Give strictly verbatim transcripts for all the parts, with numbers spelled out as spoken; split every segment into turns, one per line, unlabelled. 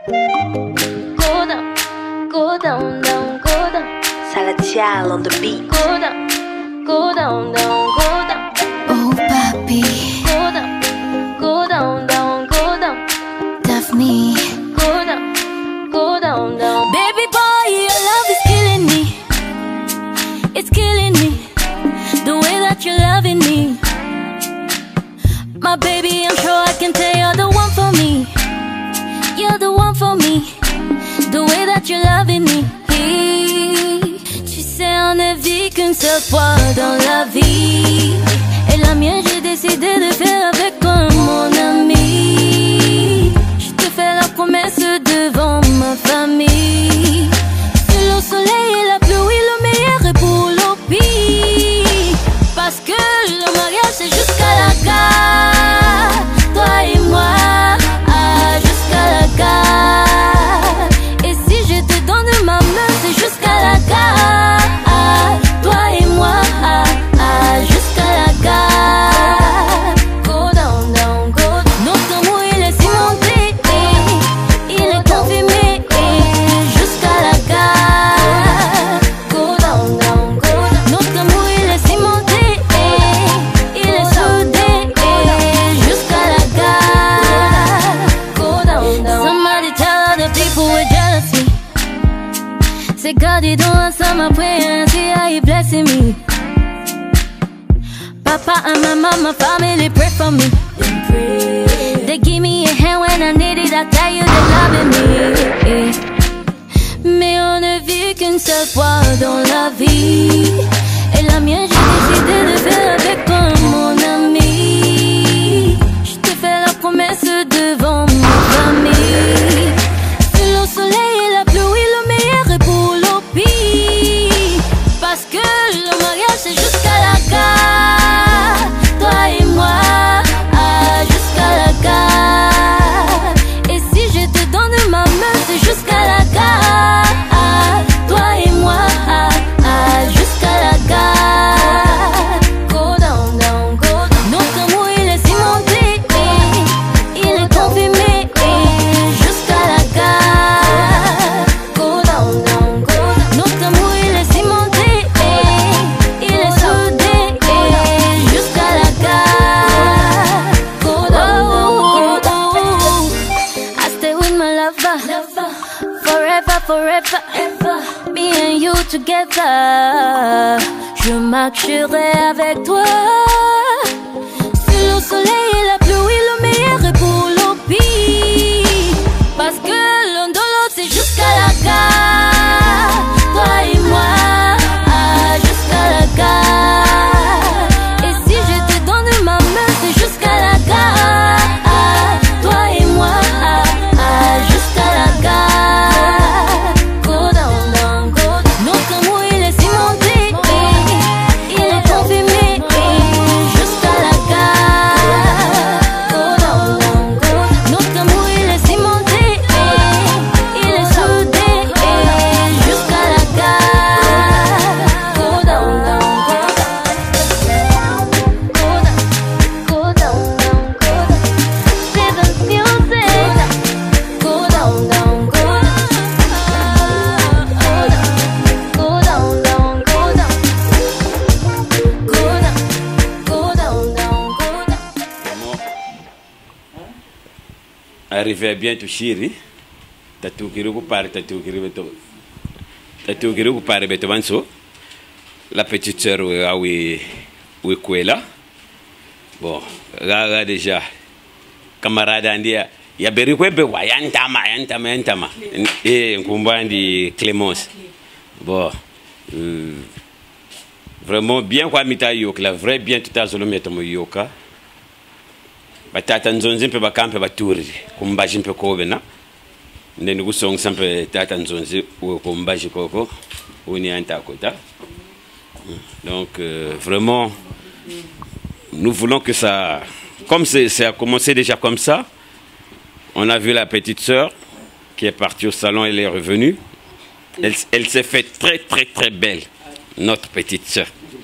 Go down, go down, down, go down.
Salatiel on the beat.
Go down, go down, down, go down.
Oh papi,
Go down, go down, down, go down.
Daphne.
Go down, go down, down.
Baby boy, your love is killing me. It's killing me. The way that you're loving me. My baby, I'm sure I can tell you're the one for me. You're the one for me. The way that you're loving me. Tu sais, on ne vit qu'une seule fois dans la vie. Et la mienne, j'ai décidé de faire avec toi, mon ami. Je te fais la promesse devant ma famille. Sous le soleil et la pluie, le meilleur est pour le pire. Parce que le mariage, c'est jusqu'à la gare. Toi et moi, ah, jusqu'à la gare. Et si je te donne ma main, c'est jusqu'à la gare. Toi et moi, ah, ah, jusqu'à la gare.
Go down, down, go down.
Notre amour, il est cimenté, eh, il est confirmé, eh, jusqu'à la gare.
Go down, down, go down.
Notre amour, il est cimenté, eh, il est soudé, eh, jusqu'à la gare.
Go down, down.
Somebody tell other people we're jealousy. Say God, he don't answer my prayer and see how he blessing me. Papa and my mama, family pray for me. They give me a hand when I need it, I tell you they're loving me. Mais on ne vit qu'une seule fois dans la vie. Et la mienne, j'ai décidé de faire avec toi, mon ami. Je te fais la promesse devant ma famille. Sous le soleil et la pluie, le meilleur est pour le pire. Parce que le mariage, c'est jusqu'à la gare. Toi et moi, ah, jusqu'à la gare. Et si je te donne ma main, c'est jusqu'à la gare. Toi et moi, ah, ah, jusqu'à la gare.
Go down, down, go down.
Notre amour, il est cimenté, eh, il est confirmé, eh, jusqu'à la gare.
Go down, down, go down.
Notre amour, il est cimenté, eh, il est soudé, eh, jusqu'à la gare.
Go down, down, go down.
Oh, I stay with my lover, forever, forever, me and you together. Je marcherai avec toi. Sous le soleil et la pluie, le meilleur est pour le pire. Parce que l'un de l'autre, c'est jusqu'à la gare. Toi et moi, ah, jusqu'à la gare. Et si je te donne ma main, c'est jusqu'à la gare. Toi et moi, ah, ah, jusqu'à la gare.
Go down, down, go down.
Notre amour, il est cimenté, eh, il est confirmé, eh, jusqu'à la gare.
Go down, down, go down.
Notre amour, il est cimenté, eh, il est soudé, eh, jusqu'à la gare.
Go down, down, go down. Go down, go down, down, go down. C'est the music. Go down, down, go down. Go down, down, go down. Go down, go down, down, go down.
Arrivé à bien toucher, t'as tout qui repart, t'as tout qui repart, t'as tout qui repart, la petite sœur, ah oui, oui, quoi là. Bon, là, là déjà, camarade Andia, il y a berry quoi, bewa, yantama, yantama, yantama, et combat de Clémence. Bon, euh, vraiment bien quoi, mita yok, la vrai bien tout à zolo metomo yoka. Batata nzonzi mpe bakampe baturi kumbaji mpe kobe na ndeni kusong sampe tata nzonzi kumbaji koko uni anta kota. Donc euh, vraiment nous voulons que ça, comme ça a commencé déjà comme ça, on a vu la petite sœur qui est partie au salon, elle est revenue, elle, elle s'est fait très très très belle, notre petite sœur.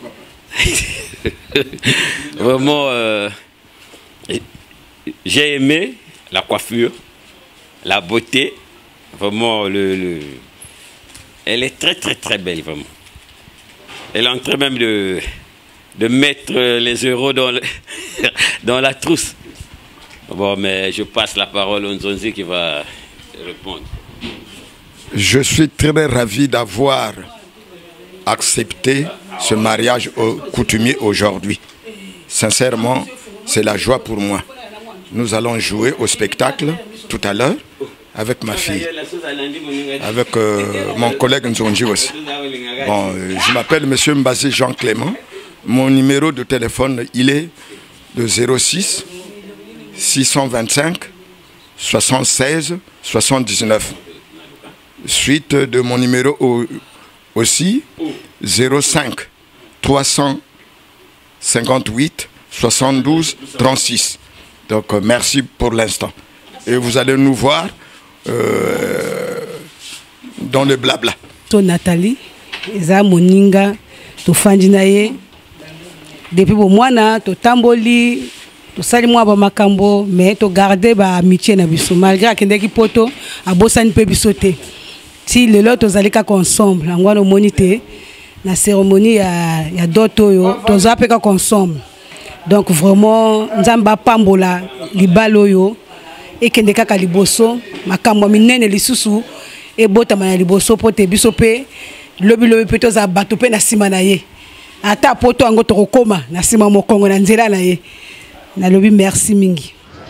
Vraiment euh, j'ai aimé la coiffure, la beauté, Vraiment, le, le... elle est très très très belle, vraiment. Elle est en train même de, de mettre les euros dans, le, dans la trousse. Bon, mais je passe la parole à Nzonzi qui va répondre.
Je suis très ravi d'avoir accepté ce mariage coutumier aujourd'hui. Sincèrement, c'est la joie pour moi. Nous allons jouer au spectacle tout à l'heure avec ma fille, avec euh, mon collègue Nzonji aussi. Bon, euh, je m'appelle Monsieur Mbazé Jean Clément. Mon numéro de téléphone, il est de zéro six six cent vingt-cinq soixante-seize soixante-dix-neuf. Suite de mon numéro au, aussi, zéro cinq trois cent cinquante-huit soixante-douze trente-six. Donc euh, merci pour l'instant. Et vous allez nous voir euh, dans le blabla.
To Nathalie, eza moninga, to fandinaye. Depuis bon mois to tamboli, to sali moi ba makambo, mais to garder ba amitié na biso malgré akende ki poto abosani pe bisote. Si le lot to zalika ensemble, angwa no monité na cérémonie ya ya doto yo, to zapeka ensemble. Donc vraiment nzamba pambola libalo yo et kende kaka liboso makambo minene lisusu e bota mana liboso pote biso pe lobi lobi pe to za bato pe na sima na ye ata poto ango to kokoma na sima mokongo na nzela na ye na lobi merci mingi.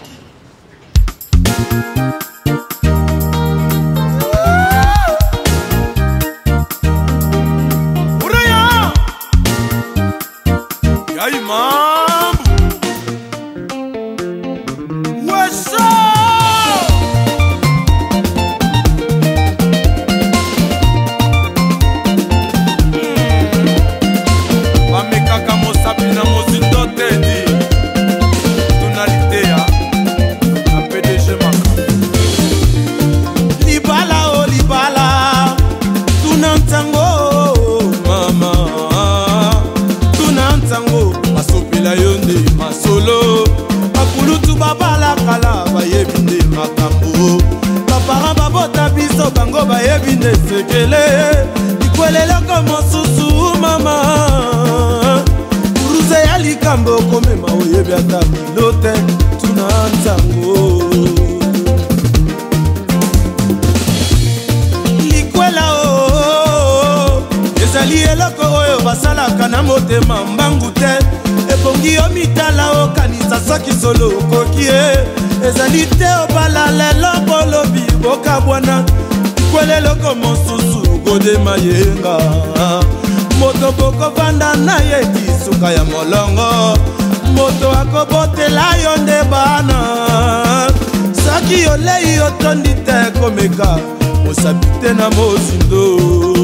Moto boko vanda na ye kisuka ya molongo. Moto akobote la yonde bana. Saki yole yotondi te komeka. Mosabite na mozindo.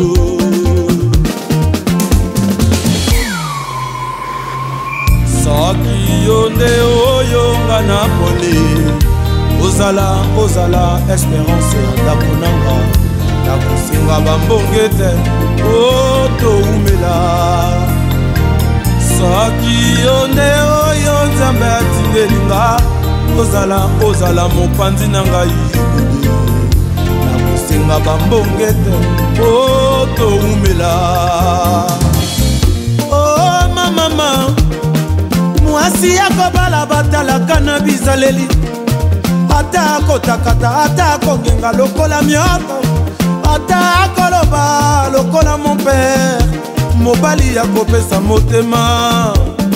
Saki yonde oyo nga na pole. Ozala, ozala, espérance ya konanga. Nakusinga bambonge te oto umela Saki yonde oyo nzambe atindelinga Ozala, ozala mopanzi na ngai Nakusinga bambonge te oto umela Oh mama Mwasi yako bala batalaka na bizaleli Ata kotakata, ata kongenga lokola mioto Ata koloba lokola mon père Mobali ya kopesa motema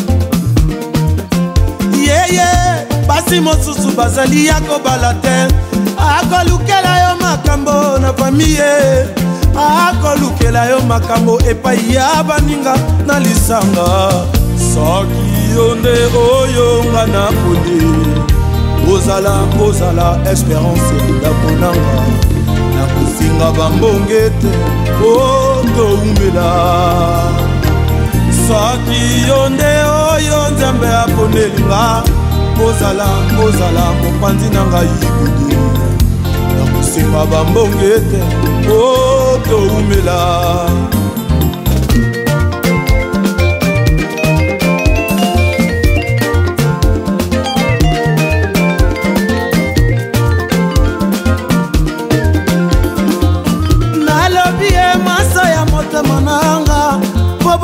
Yeah yeah Basi mosusu bazali ya kobala te Akolukela yo makambo na familie Akolukela yo makambo epai ya baninga na lisanga Saki yonde oyo nga na poli Ozala, ozala, espérance ndaponanga Nakusinga bambonge te oto umela Saki yonde oyo nzambe aponelinga Ozala, ozala, mopanzi na ngai gudu Nakusinga bambonge te oto umela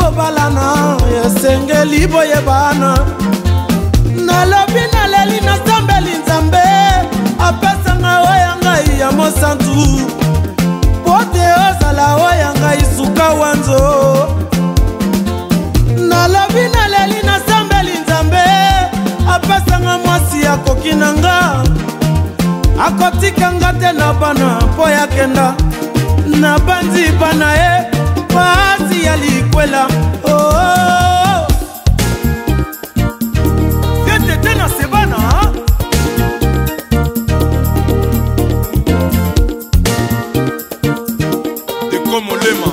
bobalana esengeli boyebana nalobi naleli nasambeli nzambe apesanga oya ngai ya mosantu pote ozala oya ngai suka wanzo nalobi naleli nasambeli nzambe apesanga mwasi akoki na nga akotika nga te na bana mpo yakenda na bandi bana ye pasi ya likwela oh, oh, oh. Tete na sebana Ekomolema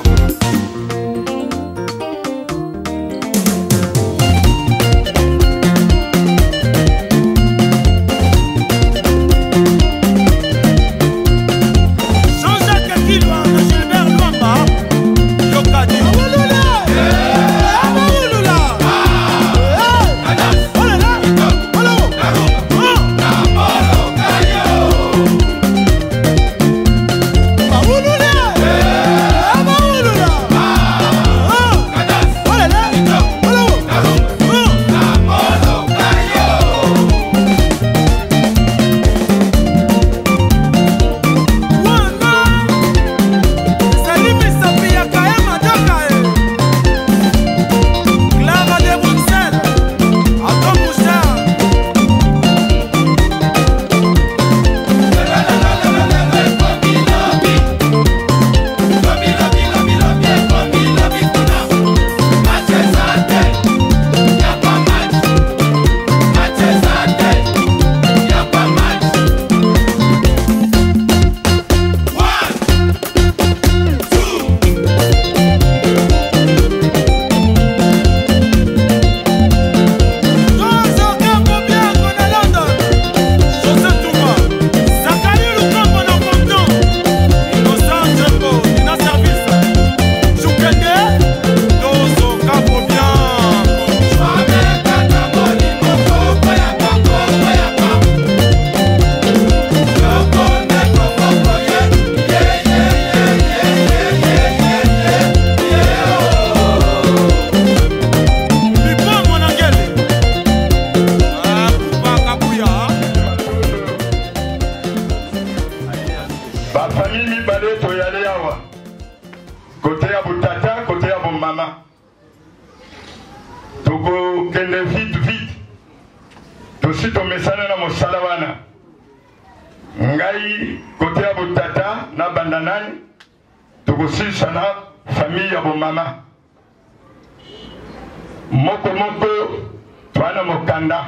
moko moko twana mokanda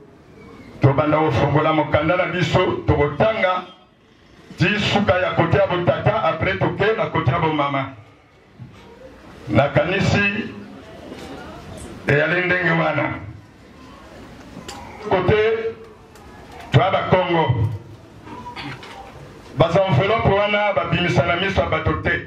tobanda ofongola mokanda na biso tokotanga tisuka ya kote ya botata apres toke na kote ya bomama nakanisi eyali ndenge wana kote twa bakongo basenvelope wana babimisa na miso ya bato te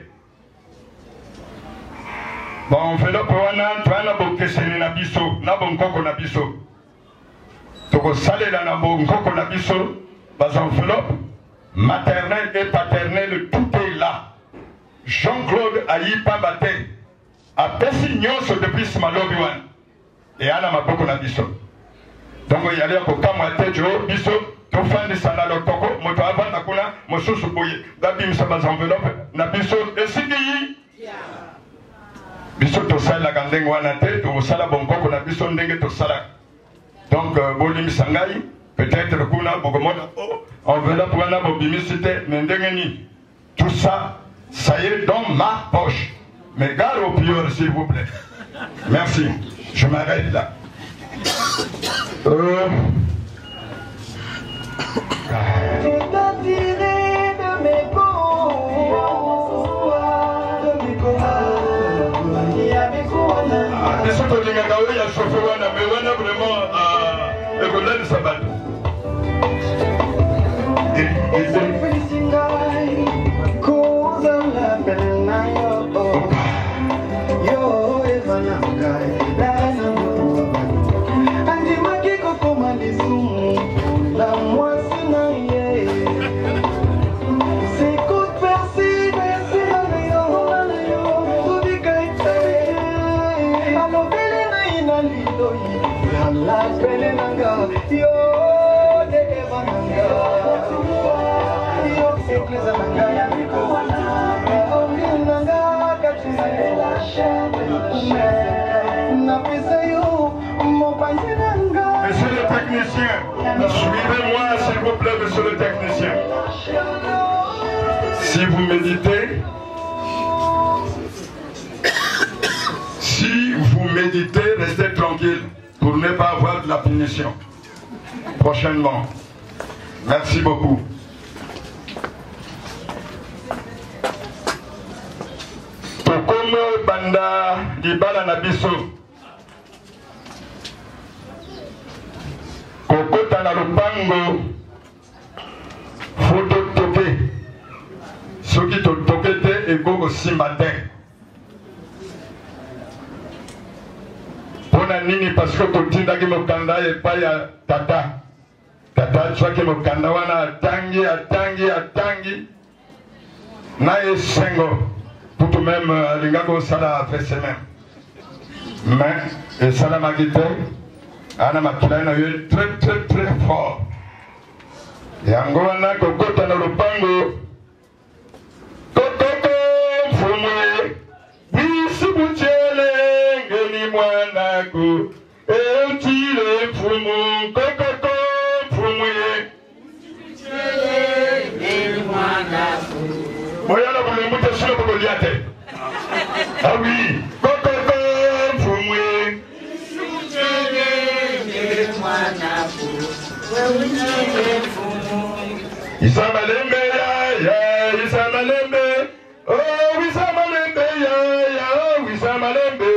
baenvelope wana twana bokeseni na biso na bonkoko na biso tokosalela na bonkoko na biso basenvelope maternelle et paternelle, tout est là. Jean-Claude Aïpa Bate a pesi nyonso depuis Smalobi wana et ana maboko na biso. Donc il y a ko kamwa te jo biso to fandi sana lokoko moto avanda kuna mosusu boye dabi msa bas enveloppe na biso esigi biso to sala gandengo wana te to sala bonkoko na biso ndenge to sala. Donc boli misangai peut-être kuna bogomona enveloppe wana bobimisite ndengeni tout ça ça y est dans ma poche. Mais gare au prieur s'il vous plaît. Merci. Je m'arrête là. Euh... Ah, les autres il y a chauffeur wana mais wana vraiment à école de sabat.
Monsieur le technicien, suivez-moi s'il vous plaît, monsieur le technicien. Si vous méditez, si vous méditez, restez tranquille pour ne pas avoir de la punition prochainement. Merci beaucoup. Tokomo banda libala na biso. Kokota na lupango foto toke. Soki to toke te ekoko simba te. Pona nini parce que totindaki mokanda epai ya tata. Tata chwaki mokanda wana atangi atangi atangi na esengo tout même alingako sala après semaine mais esala makite ana makila na yo très très très fort yango wana kokota na lupango kokoko mfumwe wisibuchele ngeni mwanako eutile mfumu kokoko Moyana vous le mettez sur le Bogoliate. Ah oui, Kokoko, Fumwe. Isamalembe, ya, ya, Isamalembe. Oh, Isamalembe, ya, ya, oh, Isamalembe.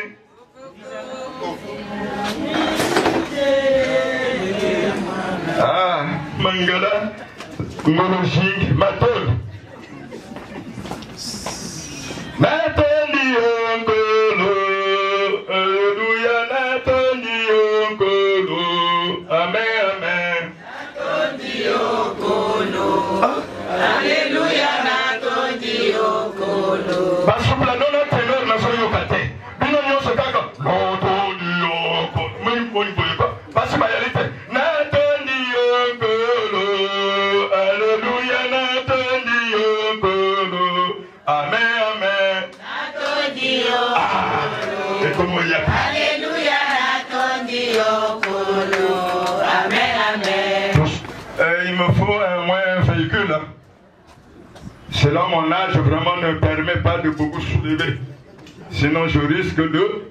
Ah, Mangala, Monologique, Matol. Natoni Ongolo, Alléluia, Natoni Ongolo, Amen, Amen. Natoni Ongolo, Alléluia, Natoni Ongolo. Basupla non a tenor na soyo kate. Bino nyoso kaka, Natoni Ongolo. Mwen mwen mwen ko. Basupa yalite. Natoni Ongolo, Alléluia, Natoni Ongolo, Amen.
Alléluia, Amen, Amen.
Euh, il me faut un moins un véhicule. Hein. Selon mon âge, vraiment ne me permet pas de beaucoup soulever. Sinon, je risque de...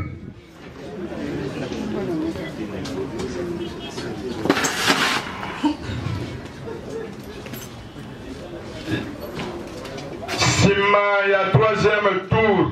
Sima, il y a troisième tour.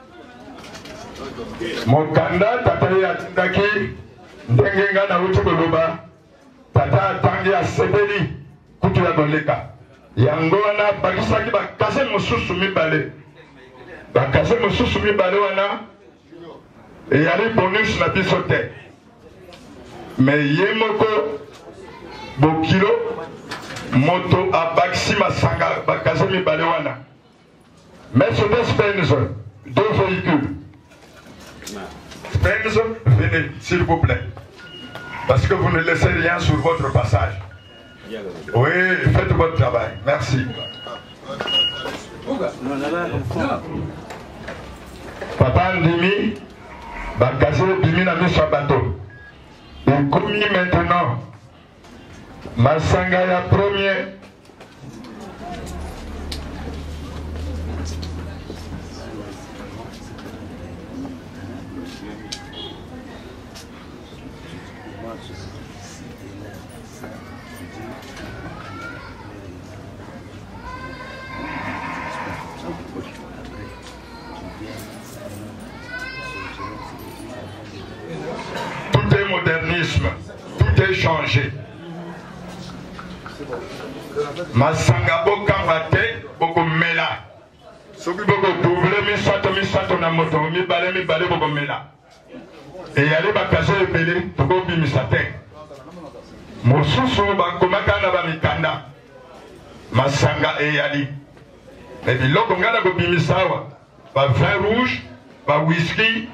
Mokanda tata ya tindaki ndengenga na uti koloba tata tangi ya sebeli kutu ya goleka yango wana bakisaki bakase mosusu mibale bakase mosusu mibale wana eyali bonus na biso te mais ye moko bokilo moto abakisi masanga bakase mibale wana Mercedes-Benz deux véhicules. Benz, venez, s'il vous plaît. Parce que vous ne laissez rien sur votre passage. Oui, faites votre travail. Merci. Papa Ndimi, Bakase Bimi na mis sur bateau. Et commis maintenant, Masanga ya premier. Tout est modernisme, tout est changé. Masanga bokangate boko mela. Soki boko double mi sato mi sato na moto mi bale mi bale boko mela. Et yale bakase ebele toko bimisate. Mosusu bakomaka na bamikanda. Masanga eyali. Et biloko ngana ko bimisawa. Ba vin rouge, ba whisky,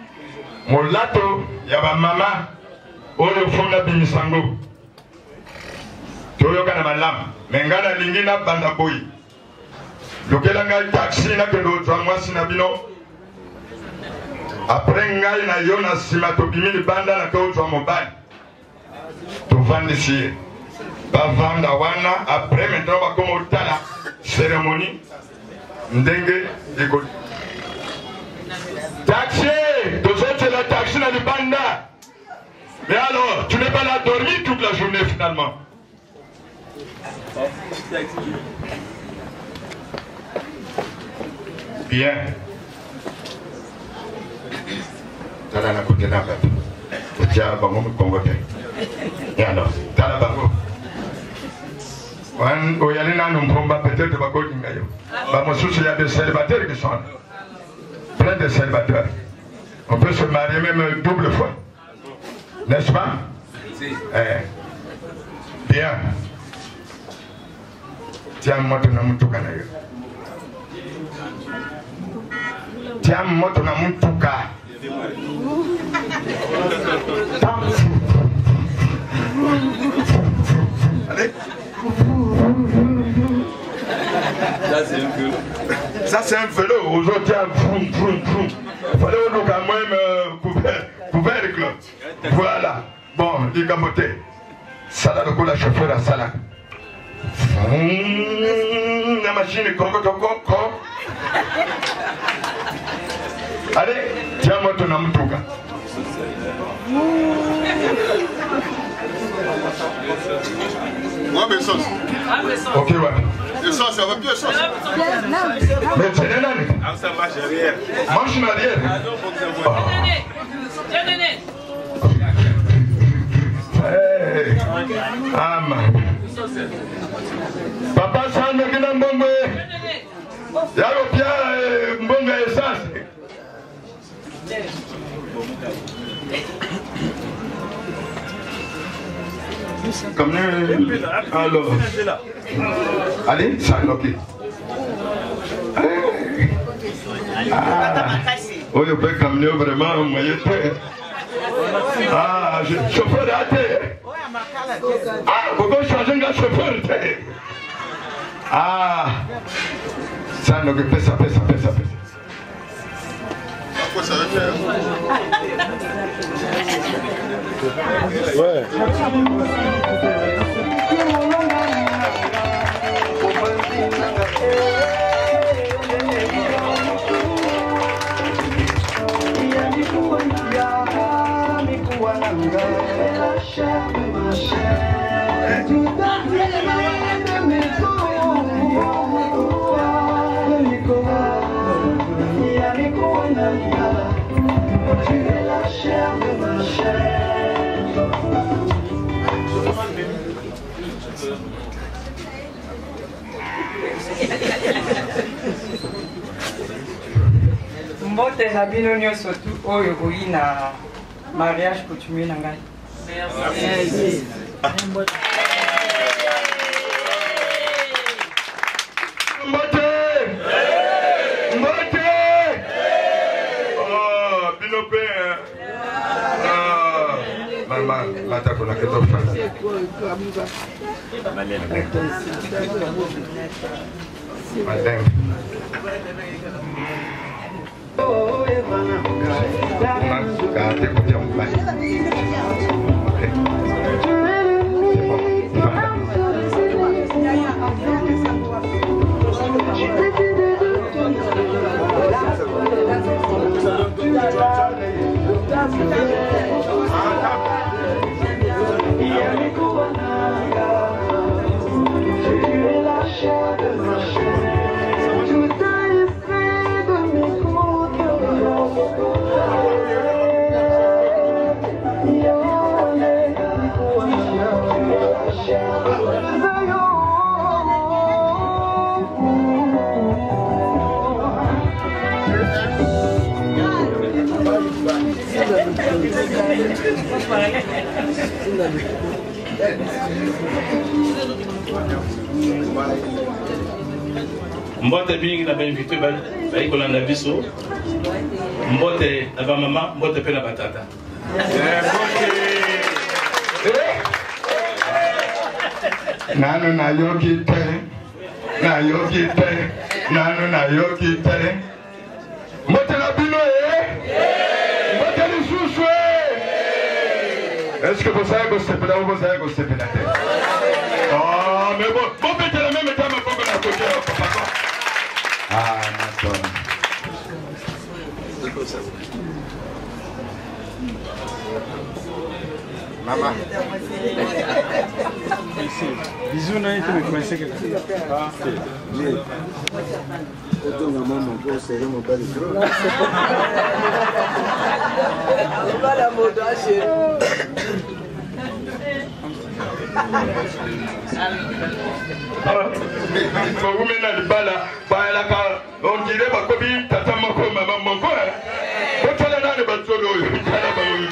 molato ya ba mama oyo fonda bimisango. toyoka na malamu me ngai nalingi na banda boyi lokela ngai taxi nakende ozwa mwasi na bino apres ngai na yo na nsima tobimi libanda nake ozwa mobali tovandisi ye bavanda wana apres maintenant bakoma otala cérémonie ndenge ekoli taxi tozotela taxi na libanda. Mais alors, tu n'es pas là à dormir toute la journée finalement. Bien. Tala na kote na bato. Tia bango mu kongote. Et alors, tala bango. Wan oyali na nombromba peut-être bako dingayo. Ba mosusu il y a des célibataires qui sont là. Plein de célibataires. On peut se marier même double fois. N'est-ce pas? Eh. Bien. Tiens moto na mutuka na yo. Tiens moto na mutuka. Allez. Ça c'est un vélo. Ça c'est un vélo. Aujourd'hui, vroom vroom vroom. Il fallait au look quand même euh, couvert, couvercle. Voilà. Bon, il capoté. Ça le coup la chauffeur à salade. La machine est coco coco. Allez, tiens-moi ton amoutouka.
Moi, mes sauces.
Ok, ouais.
Les sauces, ça va plus les sauces.
Mais c'est un année.
Ça marche arrière.
Marche en arrière. Hey. Ah, man. Papa, ça ne vient pas de Yaro Pierre, Mbonga essence. Comme alors. Allez, ça, ok. Ah, oh, je peux camion vraiment, moyen de. Ah, chauffeur raté. Ah, pourquoi changer un chauffeur? Ah, ça, donc, pesa, pesa, pesa, pesa.
Pourquoi ça va faire?
Ouais.
Mbote na bino nyonso tu oyo boyi na mariage coutumier na ngai. Merci.
Mbote! Mbote! Oh, bino pe. Ah, maman, mata kona keto fa. Madame. Oh, gardez bien mon bail.
Mbote bingi na benvité ba ba ikolanda biso. Mbote na ba mama, mbote pe na batata.
nanu na yoki te na yoki te nanu na yoki te mbote na bino eh mbote ni susu eh est-ce que vous avez gossé là ou vous avez gossé là oh mais bon bon peut-être la même temps mais faut qu'on a côté papa ah d'accord maman
bisous na tu me connaissais que ah oui auto maman mon gros c'est mon bel gros pas la mode chérie
Vous na libala baala ka on dirait ba ko bi tata mako mama moko eh ko tala na ne batolo yo tala ba yo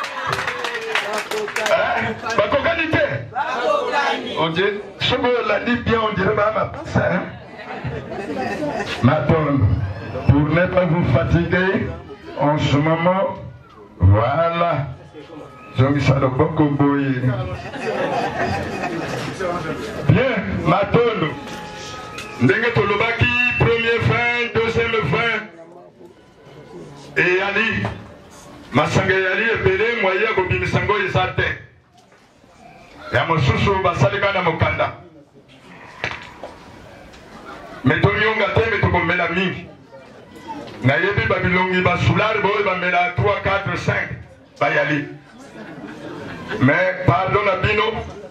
ba ba ko qualité on dit ce que l'a dit bien on dirait ba ma ça maintenant pour ne pas vous fatiguer en ce moment voilà je ça le beaucoup boy bien maintenant ndenge tolobaki premier fin deuxième fin et ali masanga yali ebele moye kobimisa ngo eza te ya mosusu basalika na mokanda me tomionga te me tokomela mingi nayebi babilongi basulari boyo bamela trois quatre cinq bayali mais pardon na bino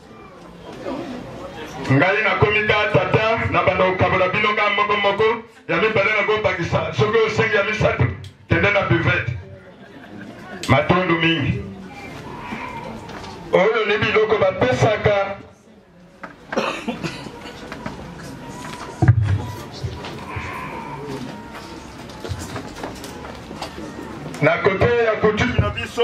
ngai nakomi ka tata na banda kokabola bino ka moko moko ya mibale na kobakisa soki osengi ya misato kende na buvete matondo mingi oyo ni biloko bapesaka na kote ya coutume na biso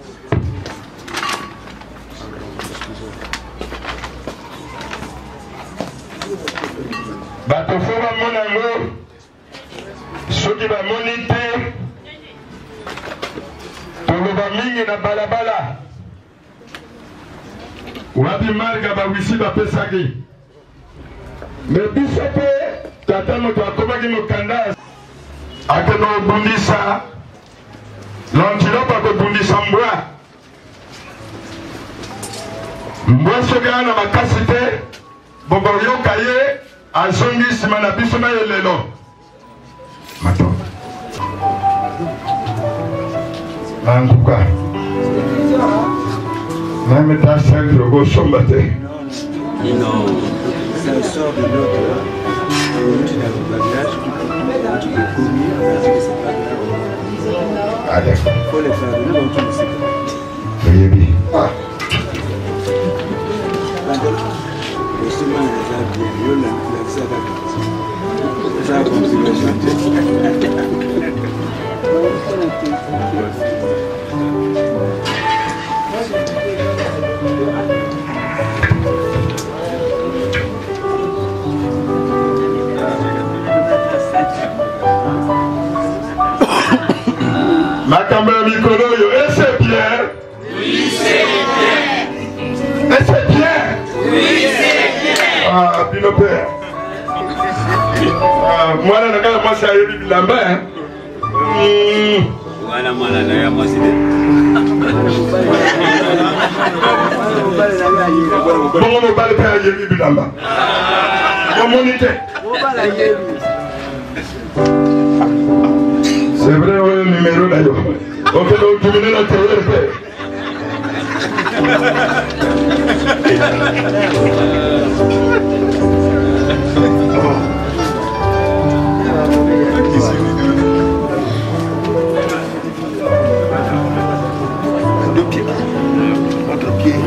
bato fo bamona yango soki bamoni te toloba mingi na balabala wapi marga bawisi bapesaki me biso mpe tata moto akomaki mokanda akende kobundisa lantilope akobundisa mbwa mbwa soki aza na makasi te bokoyoka ye azongi nsima na biso na ye lelo mato nanguka même ta centre okosomba te
ça sort de l'autre là tu n'as pas de bagage tu peux commis on a dit que c'est pas grave
ah d'accord
faut les faire de nous tu ne sais pas
oui oui ah
le chemin est bien yo la ça va ça continue à chanter
makambo ya mikolo oyo est-ce bien? Oui, c'est bien. Est-ce bien? Oui, c'est bien. Ah, bino père. Ah, mwana na kala mwasi ayebi bilamba hein.
Mwana mwana na ya mwasi de.
Bongo mobali pe ayebi bilamba. Omoni te. C'est vrai, oui, le numéro d'ailleurs. On fait donc dominer la télé. Deux pieds. Deux pieds.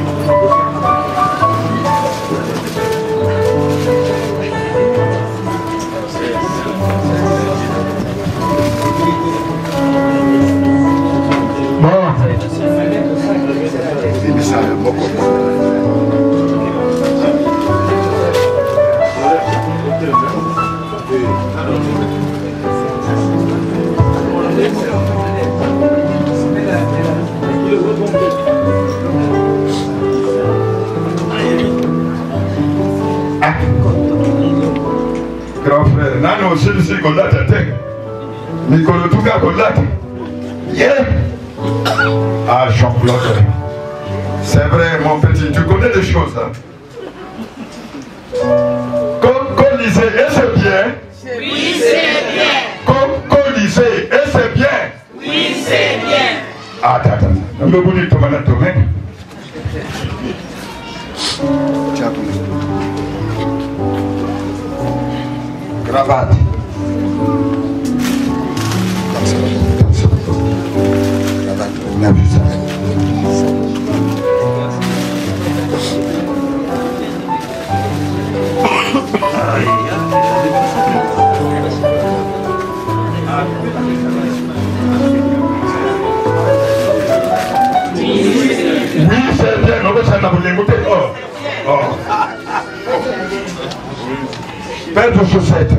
frère. Nani aussi ici qu'on l'a tête. Nicolo Touga qu'on l'a. Yeah. Ah, Jean-Claude. C'est vrai, mon petit, tu connais des choses. Hein? Colisée, et c'est bien.
Oui, c'est bien.
Colisée, et c'est bien.
Oui, c'est bien.
Attends, attends. Je vais vous dire, Thomas, Thomas. Cravate. On a vu ça. Oui, c'est bien, on va s'en abonner. Oh, oh. Paire de chaussettes.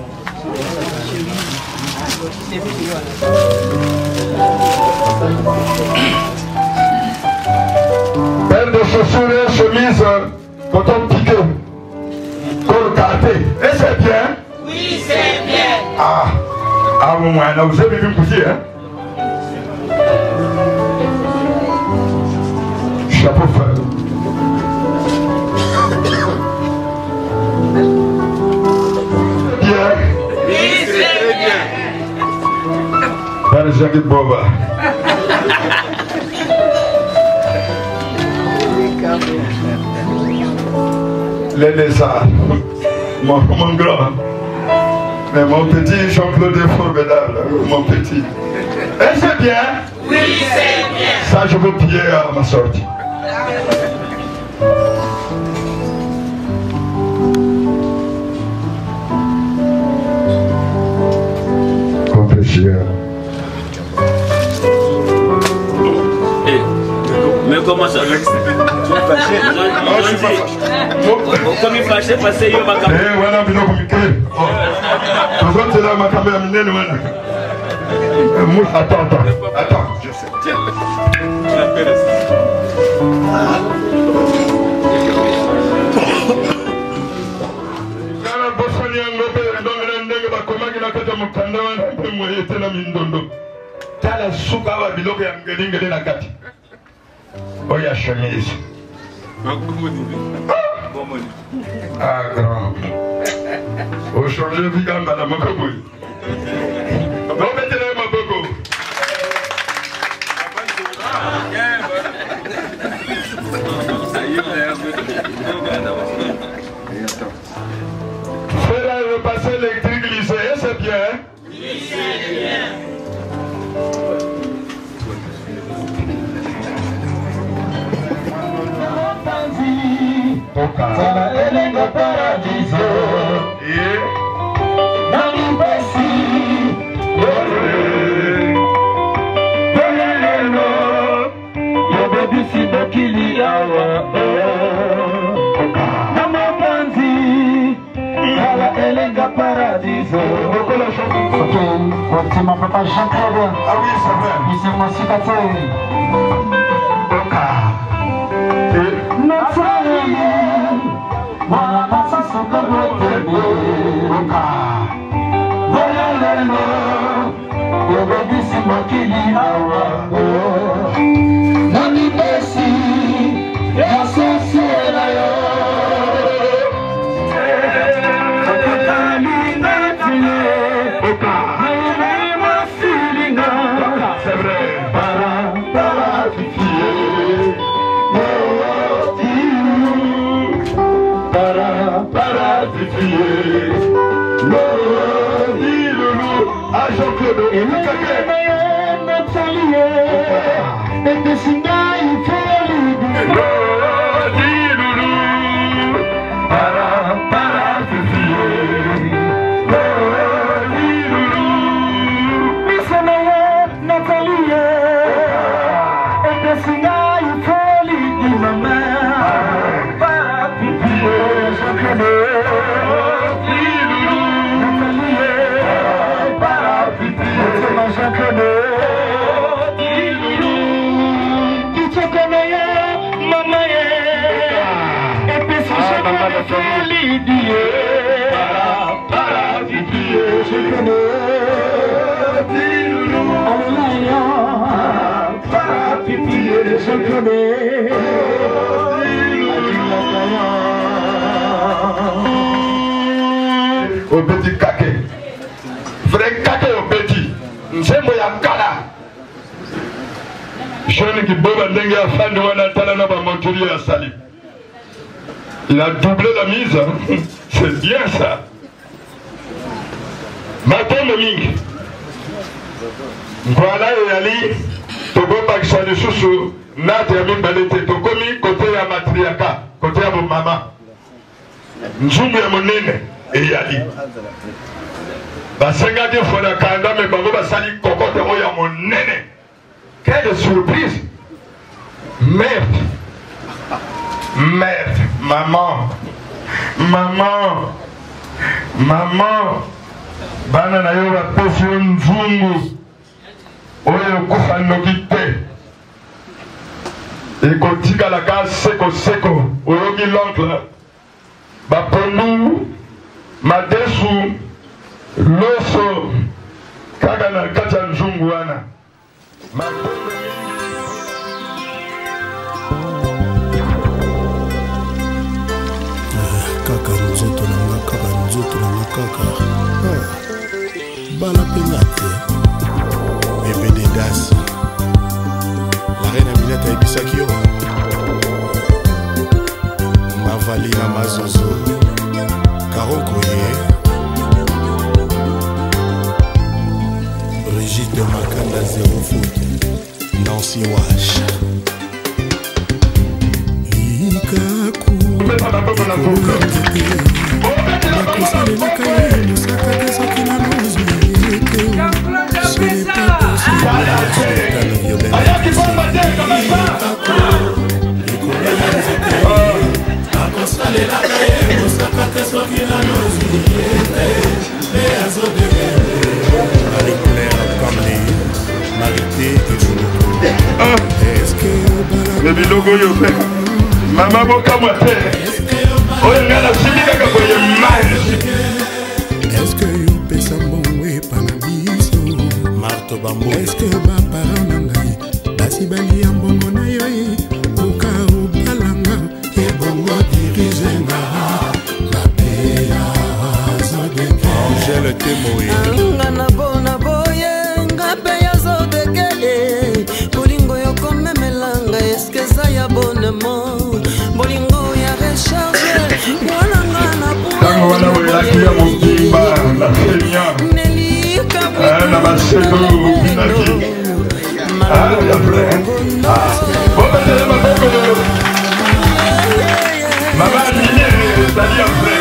Paire de chaussures et chemise coton piqué. Col karaté. Et c'est bien?
Oui, c'est bien.
Ah, ah, au moins, là, vous avez vu me coucher, hein? Chapeau frère. Bien.
Oui, c'est bien.
Père Jacques Boba. Les lézards. Mon, mon grand. Mais mon petit Jean-Claude est formidable. Mon petit. Et c'est bien?
Oui, c'est bien.
Ça, je veux piller à ma sortie.
Mais comment ça? Tu es fâché? Non, je suis pas fâché. Comme il fâché parce que il m'a
Eh, voilà, bien comme il Vous êtes là, ma caméra, minée, voilà. Attends, attends, attends, je sais. Tiens. Tala suka wa biloko ya ngeli ngeli na kati. Oya chemise. Ah grand. Au changer vida na makabo. Ba metele maboko. Faire le passé électrique lycée, c'est bien.
Oui, c'est bien.
Sana elenga paradiso Nani basi Yoleleno Yobebisi mokili awa Nama panzi Sana elenga paradiso Ok, tu m'as pas chanté bien.
Ah oui, c'est vrai.
Il s'est moi cicaté. Nathalie Mwana masasa kabotebe Voyaleno Yobebisi mokili awa Nani besi Yasose na yo Kakatali natile Nene masilinga C'est vrai Para, para, fifie Para, para, fifie No, ni loulou A Jean-Claude et Mukake Nathalie Et que singa il fait l'idée No, ni loulou Para, para, fifie No, ni loulou Misanaye Nathalie Et que singa il fait l'idée maman Para, fifie Jean-Claude Para, para,
Au petit kake, vrai kake au petit, nzembo ya kala. Jeune qui boba ndenge ya fandi wana tala na ba monturi ya sali. Il a doublé la mise, hein? C'est bien ça. Matembe mingi. Voilà yali togo bakisa lisusu nate ya mibale te tokomi kote ya matriaka, kote ya mama. Nzungu ya monene eyali. Basengaki fona kanda me bango basali kokote o ya monene. Quelle surprise! Merde! Merde! Maman! Maman! Maman! Bana na yo bapesi yo nzungu oyo kufa noki te ekotikalaka seko seko oyoki l'oncle bapondu madesu loso kaka na kati ya nzungu wana.
Kaka nzoto nanga kaka nzoto nanga kaka bala penate bébé de das la reine Aminata ebisaki yo mavali na mazozo karokoye Brigitte de Makanda zéro foot Nancy Wash Ikaku Nakosalelaka ye mosaka te soki na nozwi ete nakosalelaka ye mosaka te soki na nozwi ete mpe azodege Marie-Claire Kamli, Marité et Jouloko. Est-ce que
le bilogo yo fait Maman boka mwate oyo ngala simika kako ye manje.
Est-ce que yo pesa mbongo epana biso Marto Bambo. Est-ce que baparent na ngai basi balia mbongo na yo ye oka obalanga ebongo dirigenga bapeya azodeke Angèle Temoe
anga na bona boye ngape ya zodeke bolingo yo komemelanga eske eza ya bonnement bolingo ya recharge wananga na
tango wana welaki ya mokimba na senya na basego binaki ah ya vrai ah bobetele maboko yo mama nini ezali ya vrai.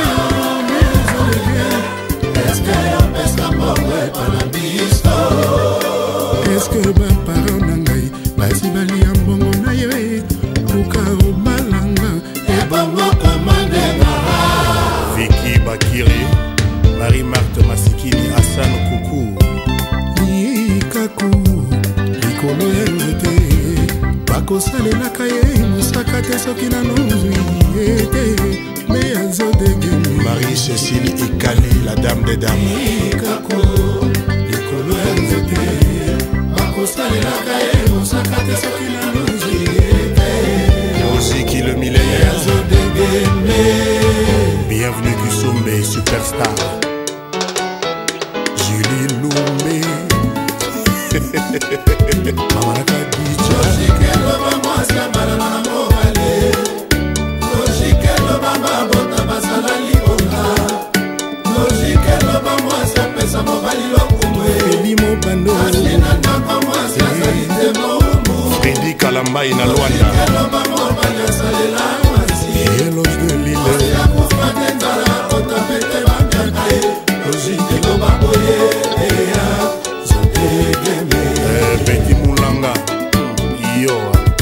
Est-ce que baparent na ngai basi balia mbongo na yo oka obalanga ebongo komandenga Vicky Bakiri Marie-Marthe Masikini Hassan Koukou Ikaku likolo ya nzete bakosalelaka ye mosaka te soki nanozwi ete me azodenge Marie-Cécile Ikali la dame des dames Ikaku likolo ya nzete bakosalelaka ye mosaka te soki nanozwi ete Osiki le millénaire azodenge bienvenue Kusombe superstar Julie Loumé Mamanaka Dicho Logikelo bamwasi abalana na mobale Logikelo bamba bota basala libonga Logikelo bamwasi apesa mobali lokumwe Eli mobando Asina ndako mwasi asalite moumu Fredi Kalambai na Luanda Logikelo bamobali asalela mwasi Eloge de Lille Osia kufate nzala otapete bambiakae Logikelo baboye Eya Zotegeme Betty Moulanga Yo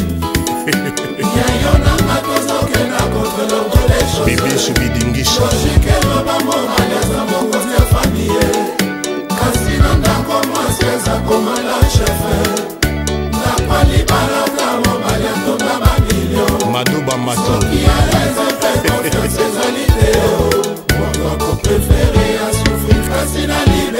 Yayo nanga tozoke na kotolo kolesho Bibi Subidingisha Logikelo bamobali asa mokozi ya famille Kasi na ndako mwasi eza komala chefe Nakwali balata mobali atonga bamilio Maduba Mato Soki ya leze pe confiance ezali teo Mwako ako prefere ya souffrir kasi na libe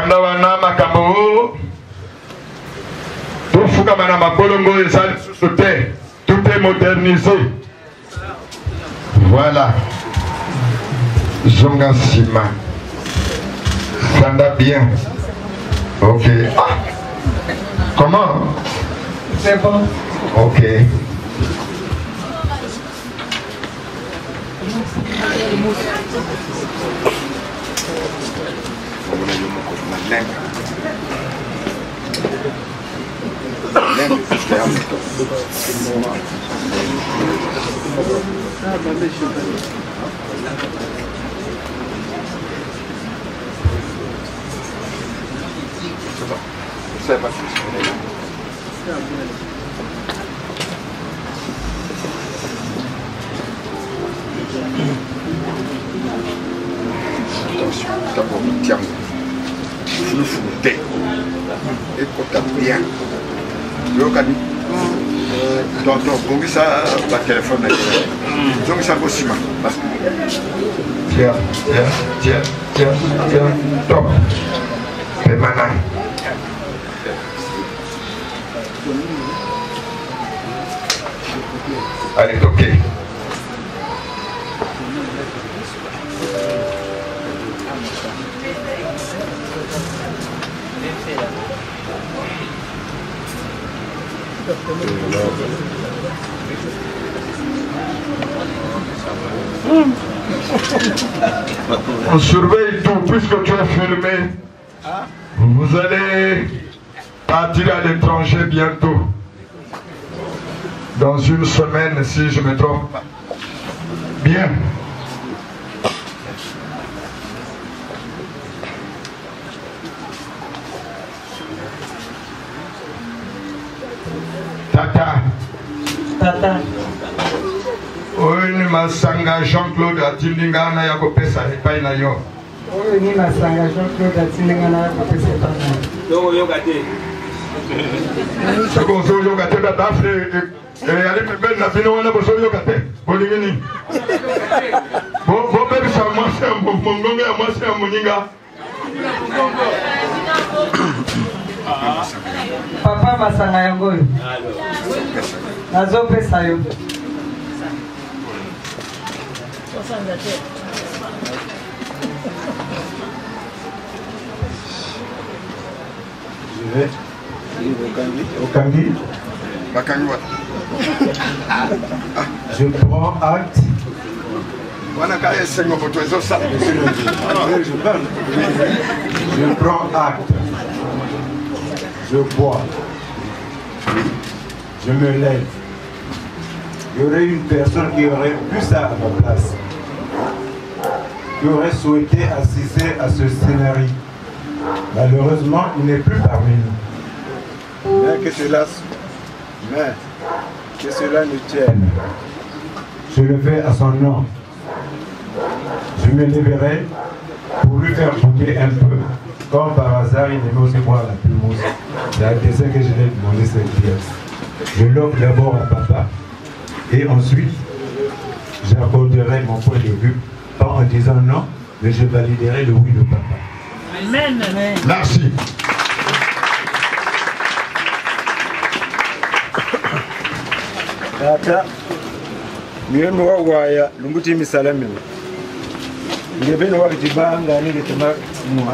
Banda wana makambo. Tout fukama na makolongo ezali susu te. Tout est modernisé. Voilà. Zonga Sima. Fanda bien. Ok. Ah. Comment?
C'est bon.
Ok. C'est pas attention, d'abord, tiens, je le fous dès. Écoute bien. Je vais donc, donc, ça, la téléphone, donc ça aussi, parce que. Tiens, tiens, tiens, tiens, tiens, top. Et maintenant. Allez, ok. On surveille tout puisque tu es filmé. Vous allez partir à l'étranger bientôt. Dans une semaine, si je me trompe pas. Bien. Tata.
Tata.
Oui, masanga Jean-Claude atindinga na yako pesa epai na yo.
Oui, ni masanga Jean-Claude atindinga na yako pesa epai na yo. Donc yoga te.
Sako so yoga te da dafre e ali me ben na bino wana bo so yoga te. Bolingini. Bo bo be sa masa mongonga ya masa ya muninga.
Papa masanga yango. Nazo pesa yo.
Je vais au Kangi. Je prends acte. Je prends acte. Je bois. Je me lève. Il y aurait une personne qui aurait vu ça à ma place, qui aurait souhaité assister à ce scénario. Malheureusement, il n'est plus parmi nous.
Mais que cela, mais que cela nous tienne.
Je le fais à son nom. Je me lèverai pour lui faire goûter un peu. Comme par hasard, il aimait aussi boire la pulmose. C'est un dessert que je l'ai demandé cette pièce. Je l'offre d'abord à papa. Et ensuite, j'accorderai mon point de vue, pas en disant non, mais je validerai le oui de papa.
Amen.
Merci.
Tata, miye mwa waya lunguti misalami. Ngebe no wakitibanga ni litema mwa.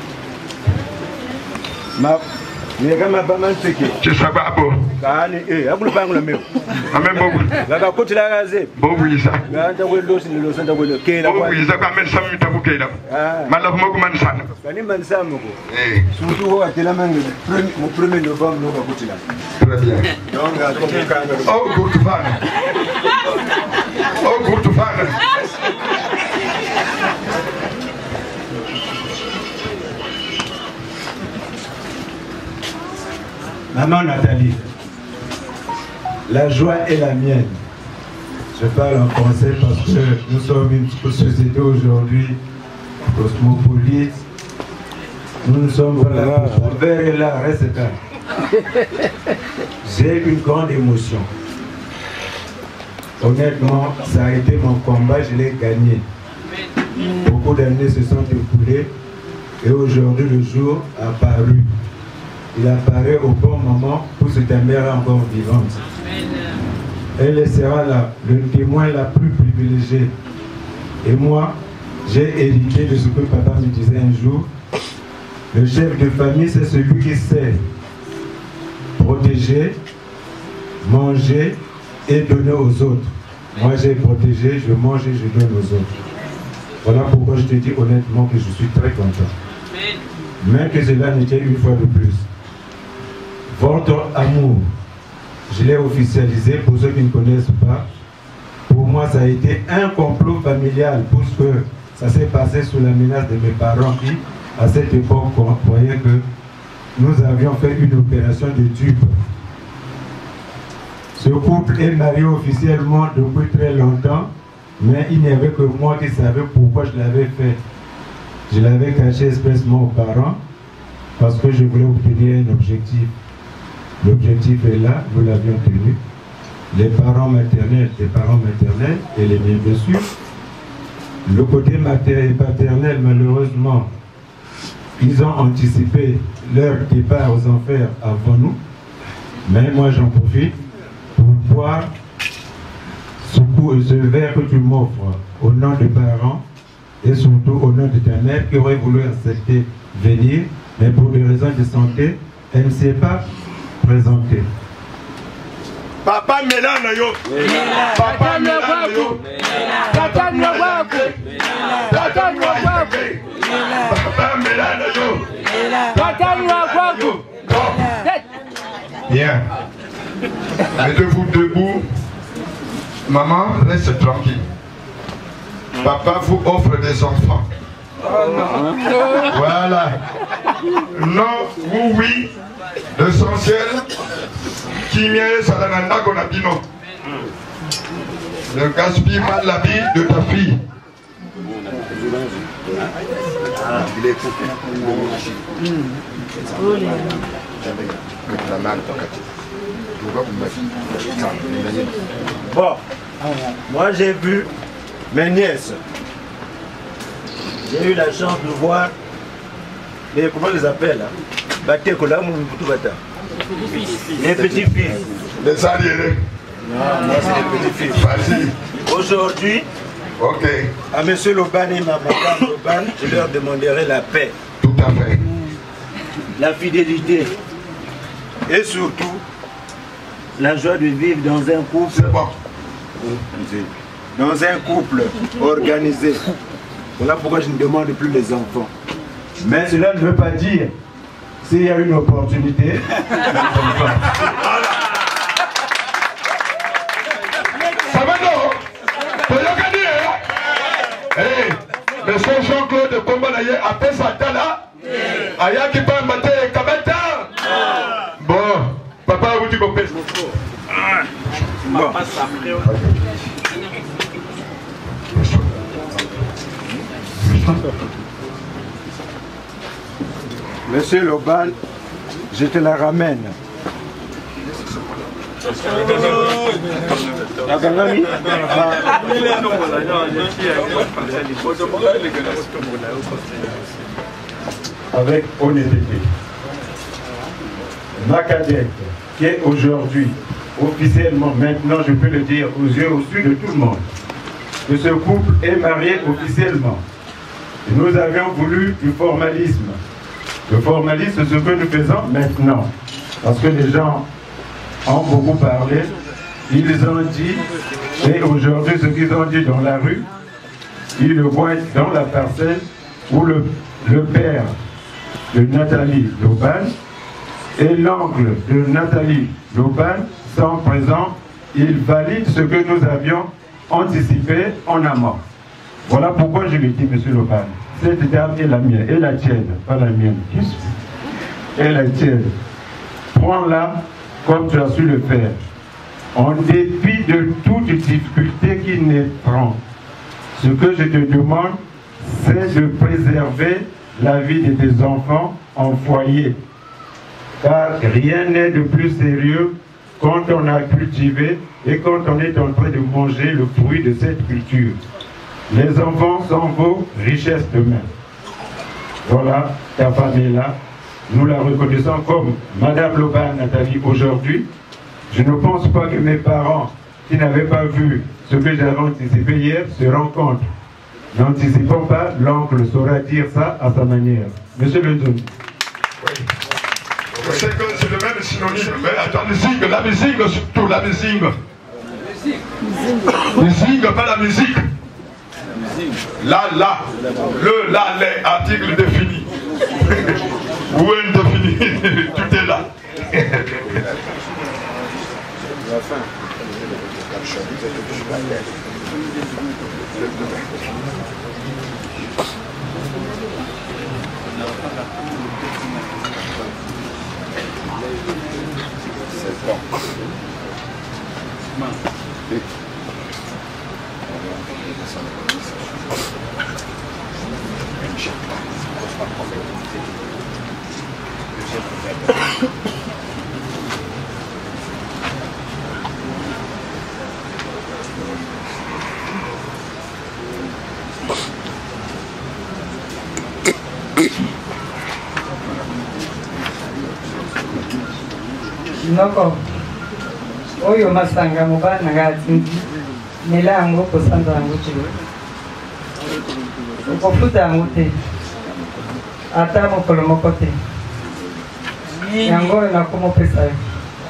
Ma ni kama bama nteke.
Chisababo.
Kani eh akulu bangu la meyo.
Amen bobu.
Ngaka koti la gaze.
Bobu isa.
Nganta kwelo sinilo santa kwelo kela kwa.
Bobu isa kwa men sami takukela. Ah. Mala kuma kuma nsana.
Kani mansamu ko.
Eh.
Surtout ho atela mangu mon premier novembre no ka koti la.
Très bien.
Donc à ton kanga.
Oh gurtufana. Oh gurtufana.
Maman Nathalie, la joie est la mienne. Je parle en français parce que nous sommes une société aujourd'hui cosmopolite. Nous ne sommes pas là pour verre et là, reste calme. J'ai une grande émotion. Honnêtement, ça a été mon combat, je l'ai gagné. Beaucoup d'années se sont écoulées Et aujourd'hui, le jour a paru. Il apparaît au bon moment pour cette mère encore vivante. Elle sera là, le témoin la plus privilégiée. Et moi, j'ai hérité de ce que papa me disait un jour. Le chef de famille, c'est celui qui sait protéger, manger et donner aux autres. Moi, j'ai protégé, je mange et je donne aux autres. Voilà pourquoi je te dis honnêtement que je suis très content. Mais que cela n'était une fois de plus. Votre amour, je l'ai officialisé pour ceux qui ne connaissent pas. Pour moi, ça a été un complot familial, puisque ça s'est passé sous la menace de mes parents qui, à cette époque, croyaient que nous avions fait une opération de dupe. Ce couple est marié officiellement depuis très longtemps, mais il n'y avait que moi qui savais pourquoi je l'avais fait. Je l'avais caché expressement aux parents, parce que je voulais obtenir un objectif. L'objectif est là, nous l'avions tenu. Les parents maternels, les parents maternels et les miens dessus. Le côté maternel et paternel, malheureusement, ils ont anticipé leur départ aux enfers avant nous. Mais moi, j'en profite pour boire ce, coup, ce verre que tu m'offres au nom des parents et surtout au nom de ta mère qui aurait voulu accepter venir, mais pour des raisons de santé, elle ne s'est pas présentée.
Papa Mélana yo. Papa Mélana yo. Papa Mélana yo. Papa Mélana yo. Papa Mélana yo. Bien. Mettez-vous debout. Maman, reste tranquille. Papa vous offre des enfants. Voilà. Non, oui, oui. L'essentiel, qui m'est salananda qu'on a dit non. Ne gaspille pas la vie de ta fille.
Bon, moi j'ai vu mes nièces. J'ai eu la chance de voir, les, comment on les appelle là? Les petits-fils.
Les arriérés.
Non, moi c'est les petits-fils.
Vas-y.
Aujourd'hui,
okay.
À M. Loban et ma madame Loban, je leur demanderai la paix.
Tout à fait.
La fidélité. Et surtout, la joie de vivre dans un couple.
Bon.
Dans un couple organisé. Voilà pourquoi je ne demande plus les enfants.
Mais cela ne veut pas dire, s'il y a une opportunité,
ça va non? Hey, monsieur Jean-Claude Kombanaye appelle ça Tala. Aya qui parle matin et Kabata. Bon, papa vous dit qu'on pèse. Bon.
Monsieur Loban, je te la ramène.
Avec honnêteté. Ma cadette, qui est aujourd'hui, officiellement, maintenant je peux le dire aux yeux au sud de tout le monde, que ce couple est marié officiellement. Et nous avions voulu du formalisme. Le formalisme, c'est ce que nous faisons maintenant. Parce que les gens ont beaucoup parlé, ils ont dit, et aujourd'hui ce qu'ils ont dit dans la rue, ils le voient dans la parcelle où le, le père de Nathalie Loban et l'oncle de Nathalie Loban sont présents, ils valident ce que nous avions anticipé en amont. Voilà pourquoi je lui dis, monsieur Loban, cette dame est la mienne, et la tienne, pas la mienne, et la tienne. Prends-la comme tu as su le faire, en dépit de toute difficulté qui naîtront. Ce que je te demande, c'est de préserver la vie de tes enfants en foyer. Car rien n'est de plus sérieux quand on a cultivé et quand on est en train de manger le fruit de cette culture. Les enfants sont vos richesses demain. Voilà, ta femme est là. Nous la reconnaissons comme Madame Loban Nathalie aujourd'hui. Je ne pense pas que mes parents, qui n'avaient pas vu ce que j'avais anticipé hier, se rencontrent. N'anticipons pas, l'oncle saura dire ça à sa manière. Monsieur le Dôme.
Oui. Je sais que c'est le même synonyme, mais attends, musique, la musique surtout, la musique. Musique, pas la musique. Là, là, le, là, les articles définis. Où est défini? Tout est là.
Noko oyo masanga mubana ngati milango kusanda yangu te ukufuta yangu te ata mokolo moko te yango nakomopesa yo.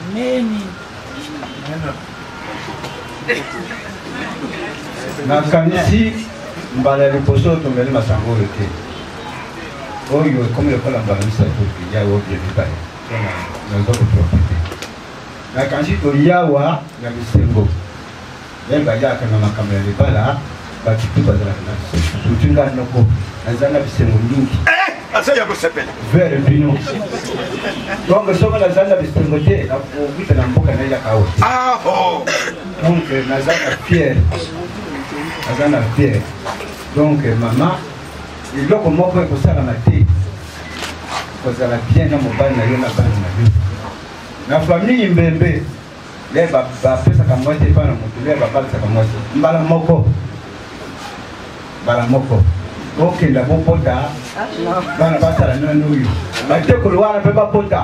nakanisi mbala ya liboso tomeli masango oyo te oyo ekomi lokola mbala misato ya oyo ebibaya naza koprofite nakanisi toyawa na bisengo ye bayaka na makambo ya libala batitu bazalaka na sutu nga noko naza na bisengo mingi vers bino donc soki naza na bisengo te nakobita na mboka nayaka awa donc naza na fiere naza na fiere donc mama eloko moko ekosalama te kozala bien na mobali na yo na bana na yo na famille mbembe le bapesaka mwete epa na motu le babalisaka mwete mbala moko mbala moko okenda bopota bana basala nano oyo batekolo wana mpe bapota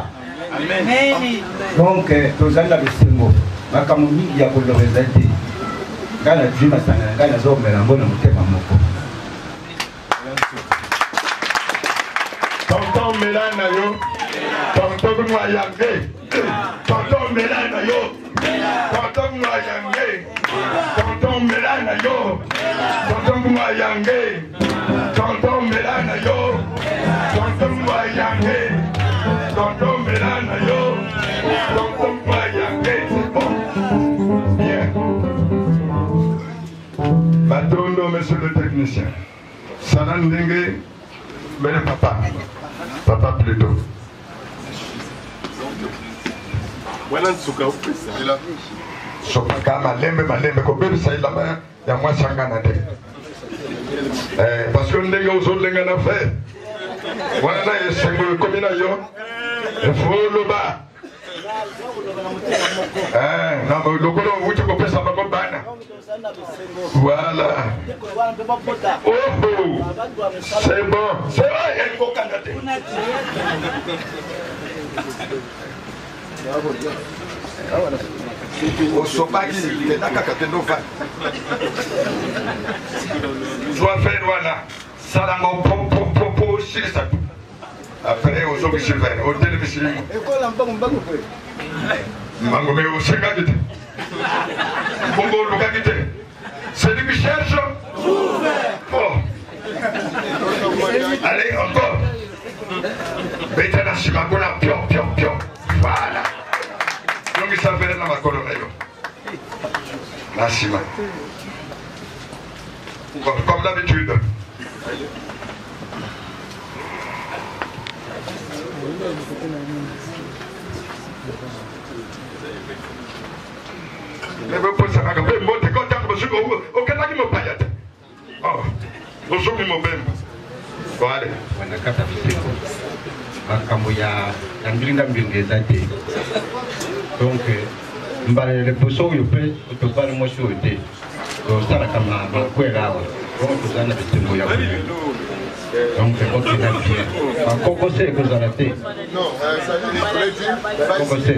donc tozali na bisengo makambo mingi ya koloba eza te ngai nazwi masanga na ngai nazomela yango na motema moko.
Tonton Mélana yo, tonton Moyange, tonton Mélana yo, tonton Moyange, tonton Mélana yo, tonton Moyange, tonton Mélana yo, tonton Moyange, tonton Mélana yo, tonton Moyange. Bon, bien. Matondo, monsieur le technicien. Sanandenge. Mais le papa, papa plutôt. Sopaka malembe malembe ko bebe sa ila ma ya mwa sangana de. Eh parce que ndenge ozo lenga na fe. Wana na yesengo komina yo. E folo ba. Eh na mo lokolo wuti ko pesa ba ko bana. Voilà. Oh, oh. C'est bon. C'est vrai, il faut candidater. Au Sopaki, il est là qu'à Nova. Soit fait, voilà. Salango, pom, pom, pom, pom, aussi, ça. Après, aux hommes qui se viennent, au télévision. Mangomé au Sénat. Bongo, le celui qui cherche, oh. Allez, encore. Betana Simakona, pion, pion, pion. Voilà. Donc, il s'appelle dans ma colonne. Nassima. Comme d'habitude. Mais vous pouvez savoir que vous êtes content de vous dire au Canada qui me paye. Oh, vous êtes mon bébé. Voilà.
Wanakata bisengo. Makambo ya ndinga mbingeza te. Donc mbala le poso yo pe to bala mo shote. To sala kama ba kwela wa. Donc tuzana bisengo ya. Donc c'est comme ça Pierre. En Coco c'est que vous en avez.
Non, ça dit
Coco c'est.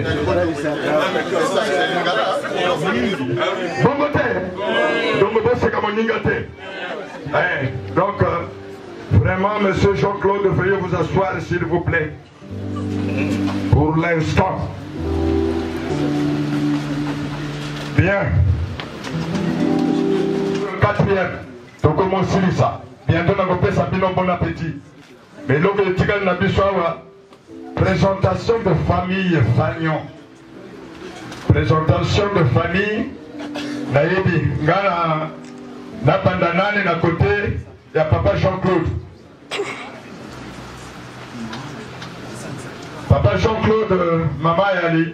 Bon côté. Donc c'est comme on y gâté. Donc vraiment monsieur Jean-Claude, veuillez vous asseoir s'il vous plaît. Pour l'instant. Bien. Quatrième. Donc comment on ça? Bientôt on va faire un bon appétit. Mais l'autre est n'a présentation de famille Fagnon. Présentation de famille Naïbi. Ngana na pandanane na côté il y a papa Jean-Claude. Papa Jean-Claude, maman Yali.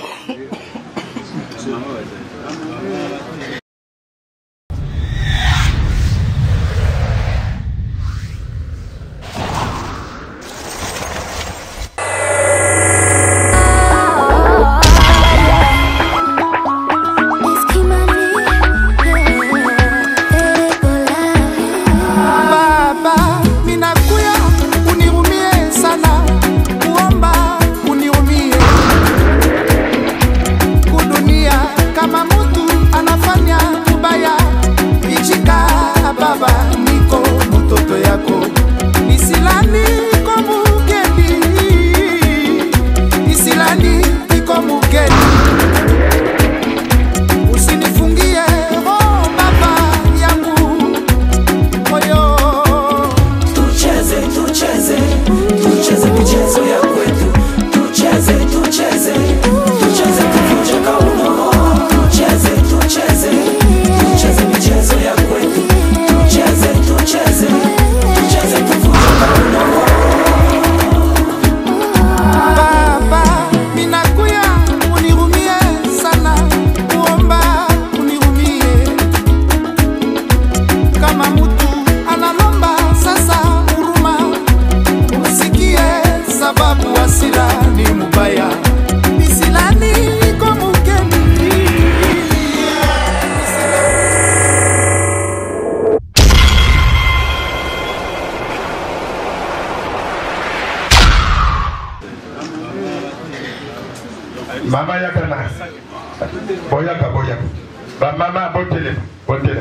Mama yakana. Boyaka boyaka. Ba mama botele, botele.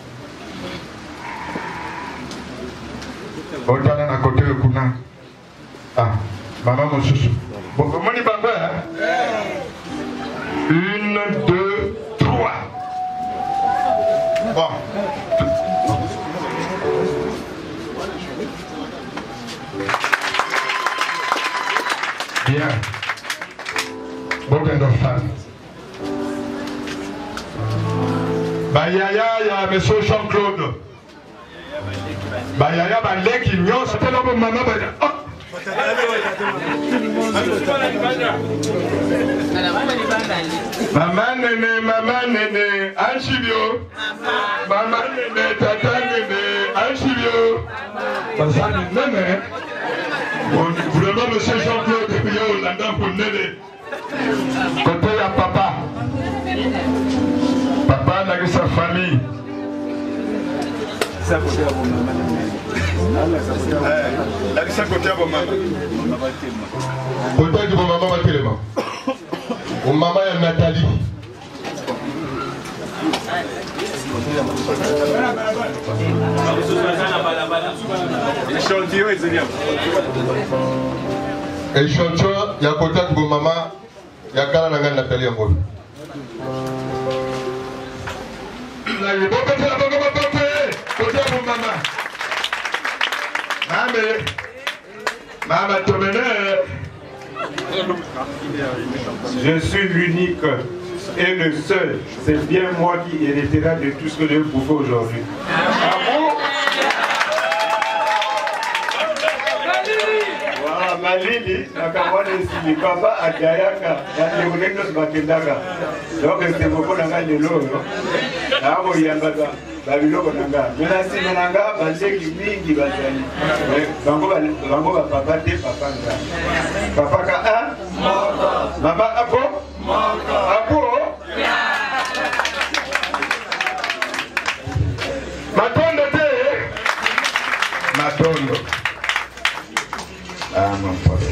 Botana na côté kuna. Ah, maman mosusu. Bon, comment il va faire? Une, deux, trois. Bon. Bien. Bon, femme. Bayaya, il y a monsieur Jean-Claude. Bayaya, Balek, il y a, c'était là pour maman. Oh! Maman nene, maman nene, Anchibio. Maman nene, tata nene, Anchibio. Ça nene. Vraiment, monsieur Jean-Claude, il y a Hollanda pour nene. Côté à papa. Papa n'a que sa famille. Ça côté à mon maman. Eh, ça côté à mon maman. Côté de mon maman va tellement. Mon maman est Nathalie. Échantillon et Zéliam. Échantillon, il y a côté de mon maman. Il y a quand même Nathalie en mode.
Je suis l'unique et le seul. C'est bien moi qui héritera de tout ce que je vous fais aujourd'hui. Malili, nakamwana esili papa adayaka na leulendo bakendaka. Donc c'est beaucoup nanga lelo. Nabo yambaka babiloko nanga. Mena si nanga bazeki mingi bazali. Bango bango ba papa te papa nga. Papa ka a mama apo apo
Matondo te Matondo
n'importe.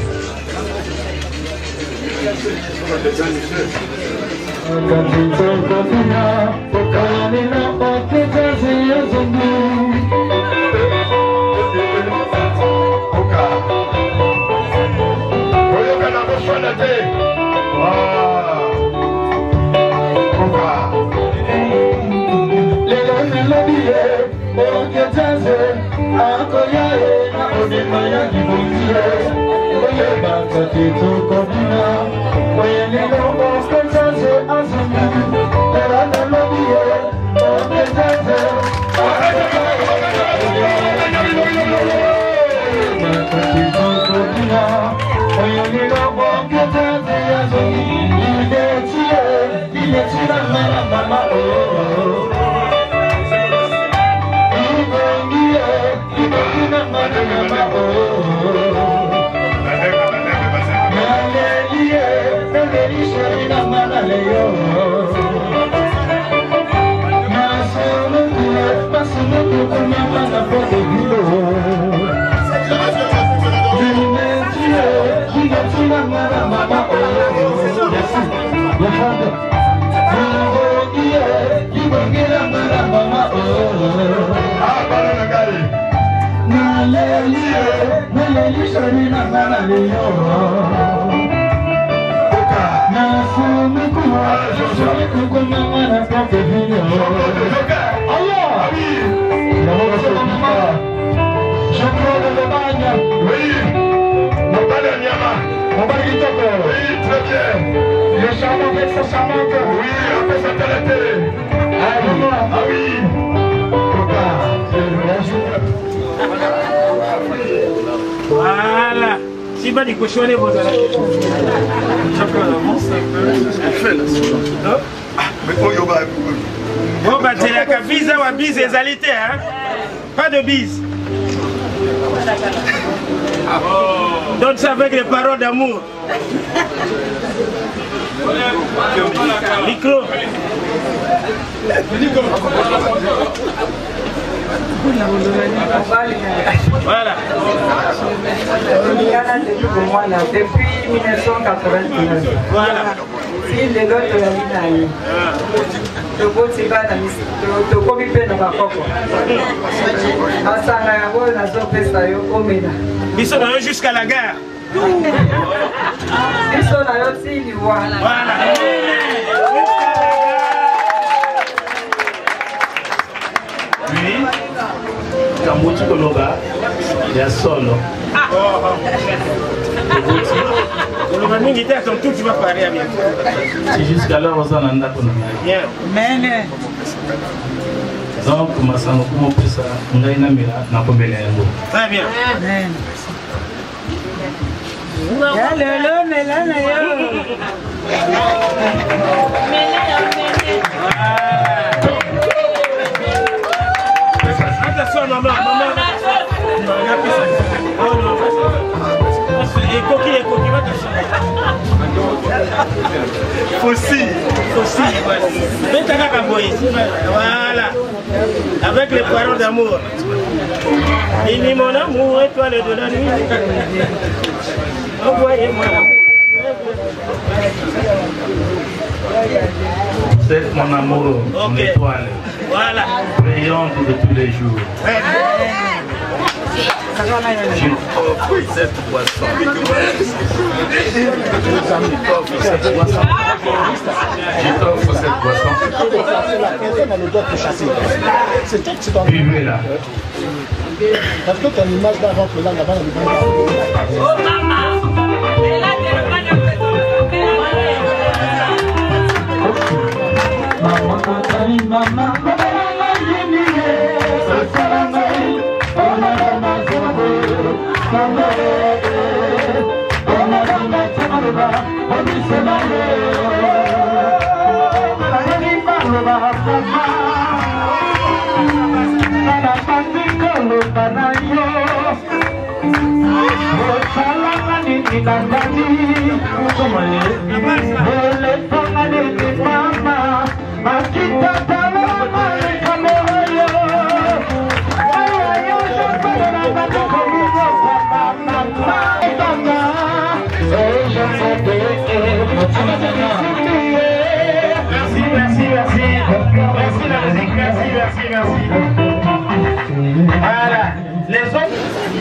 Voilà. Si va décochonner vos amis. Bon, bah, c'est la bise ou bise égalité, hein? Pas de bise. Donc, ça avec les paroles d'amour. Micro. Voilà.
Depuis mille neuf cent quatre-vingt-neuf.
Voilà.
Si les autres la ligne tokomi mpe na bakoko masanga yango nazopesa yo komela
biso na yo jusqu'à la gare
biso na yo ti liwa
Puis, Kambuti Koloba, il y a solo. C'est jusqu'alors aux ananda qu'on a. Donc, Masano Kumo Pesa, Ngaina Mira, Nakomele.
Très bien.
Yalelo, melana yo.
Attention, maman, maman. Et coquille, et coquille, va t'acheter. Fossi. Fossi, voilà. Avec les paroles d'amour. Il dit mon amour, étoile de la nuit. Envoyez-moi l'amour.
C'est mon amour, mon étoile.
Voilà.
Brillante de tous les jours. Je t'offre cette boisson. Je t'offre cette boisson. Je t'offre cette boisson. Buvez-la.
Parce que tu as l'image d'un ventre là, là-bas, là-bas. Oh maman! Maman, Mama,
Merci. Voilà. Les autres.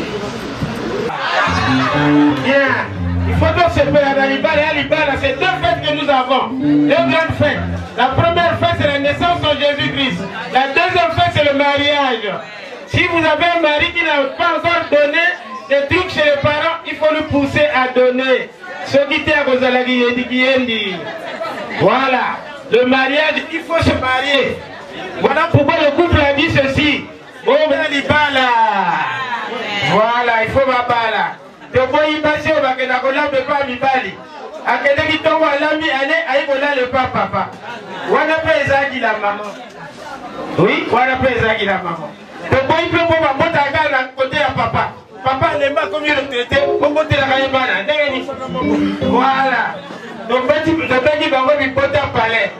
Bien. Il faut donc se faire à l'Ibala et à l'Ibala. C'est deux fêtes que nous avons. Deux grandes fêtes. La première fête, c'est la naissance de Jésus-Christ. La deuxième fête, c'est le mariage. Si vous avez un mari qui n'a pas encore donné des trucs chez les parents, il faut le pousser à donner. Ce qui était à Gozalagi. Voilà. Le mariage, il faut se marier. Voilà pourquoi le couple a dit ceci. Oh, ben, l'Ibala. Voilà, il faut ma bala. De quoi il passe au Bakanakola, mais pas Mibali. À quel qui tombe à l'ami, allez, allez, voilà le papa, papa. Wana pesa qui la maman. Oui, wana pesa qui la maman. De quoi il peut pouvoir monter à côté à papa. Papa n'aime pas comme il le traité, pour monter la caïbana. Voilà. Donc, petit, le petit va avoir une pote à palais.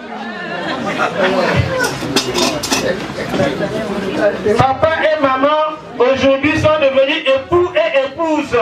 Papa et maman aujourd'hui sont devenus époux et épouses.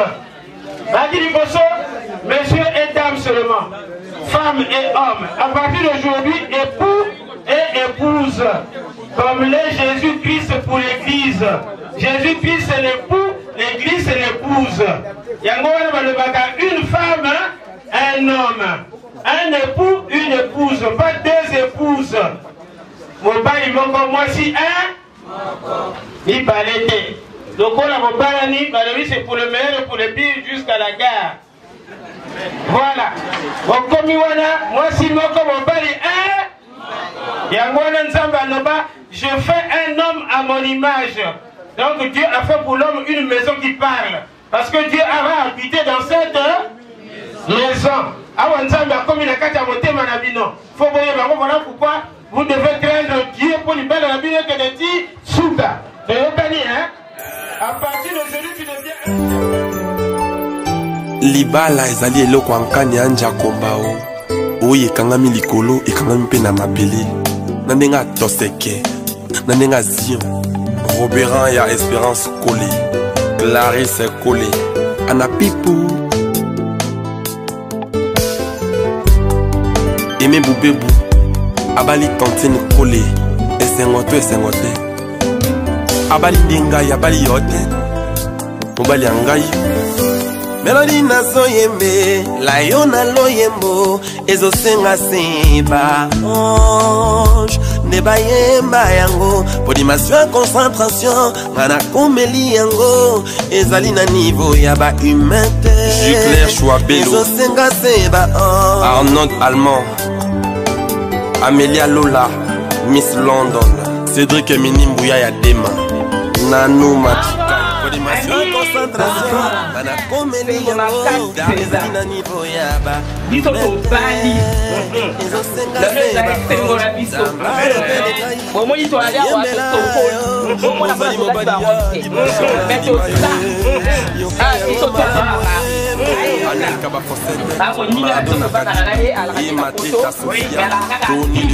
Messieurs et dames seulement, femmes et hommes, à partir d'aujourd'hui, époux et épouses, comme l'est Jésus-Christ pour l'Église. Jésus-Christ c'est l'époux, l'Église c'est l'épouse. Une femme, un homme, un époux, une épouse, pas deux épouses. Mon père, il manque moi si un, il balait. Donc on a mon père, c'est pour le meilleur et pour le pire jusqu'à la gare. Voilà. Donc comme moi si mon père est un, je fais un homme à mon image. Donc Dieu a fait pour l'homme une maison qui parle. Parce que Dieu a habité dans cette maison. Voilà pourquoi vous devez craindre Dieu pour lui faire la vie que des petits souda. C'est le panier, hein? À partir de celui qui devient.
Libala ezali eloko ankani anja kombao. Oye kangami likolo e kangami pe na mabele. Nandenga toseke. Nandenga zion. Robéran ya Espérance Collé. Clarisse Collé. Ana Pipou. Aimé Boubébou. Abali Tantine Collé. Esengote esengote. Abali Dengai, abali yote. Mobali Angai.
Melody na zoyembe, la yona loyembo, ezo senga seba ange, neba yemba yango, podimation concentration, ngana komeli yango, ezali na niveau ya ba humainte.
Juclair Chouabelo,
ezo senga seba ange.
Arnaud Allemand, Amélia Lola, Miss London, Cédric Emini Mbouya ya Dema, Nanou Mati.
Concentration, mana komeli yango, ezali na niveau ya ba
biso tobali ezosenga biso bomoni toali awa tokoli bomona bana tozali baronte mais toza biso tobala
Anelka Bafosete,
Maradona Ye, Alakita Koto, Alakata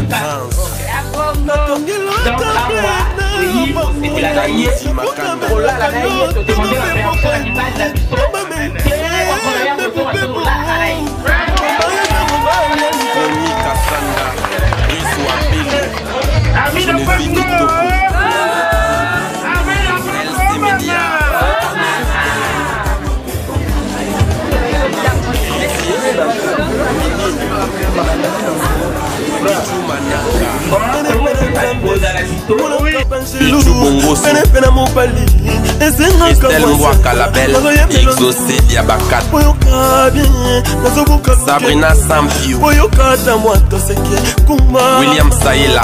donc à moi, oui, c'était la naïe, pour la naïe, te demander la personne qui passe la biso, Ami de Pasco, Ami de
Estelle Mwaka la belle, Exaucé Diabakat, Sabrina Sampio, William Saïla,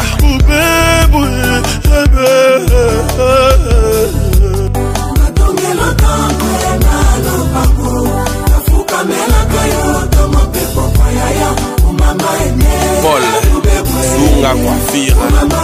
Paul Zunga Coiffure,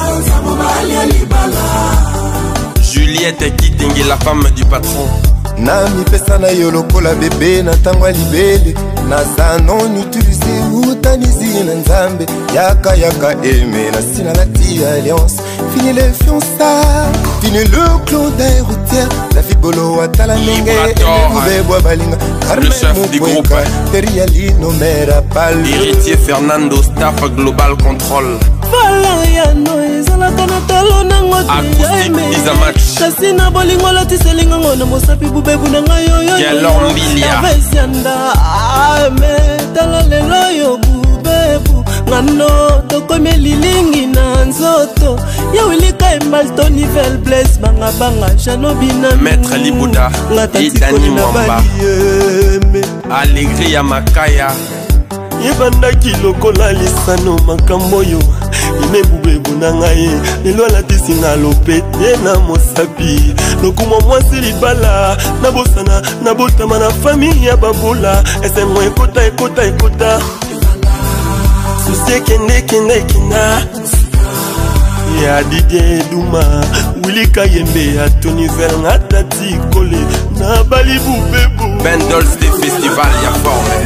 Juliette Kitenge, la femme du patron.
Nami pesa na yo lokola bébé na tango libele naza non utilisé utanizi na nzambe yaka yaka aimé na sina la tia alliance fini les fiançailles fini le clos d'aérotière la fibolo atala nenge bebo balinga
le chef du groupe
Teriali nomera pal
héritier Fernando staff global control
vala yano ezalaka na talo nango tiyaeme kasi na bolingo lotiselinga ngo na mosapi bubebu na ngai yoyoavesianda ame tala lelo yo bubebu ngano tokomi lilingi na nzoto yawilika emalto nivel bles banga banga janobina
Maître Libuda Idani Mwamba Alegria Makaya
yebandaki lokola lisano makambo oyo inebubebu na ngai lelo alatisi nga lopete na mosapi lokumo mwasi libala nabosana nabotama na fami ya babola esengo ekota ekota ekota susi ekende ekende ekina ya Didier Duma Wilika Yembe ya Tonivel Ngatati Kole na Bali Bubebu
Bendols de festival ya forme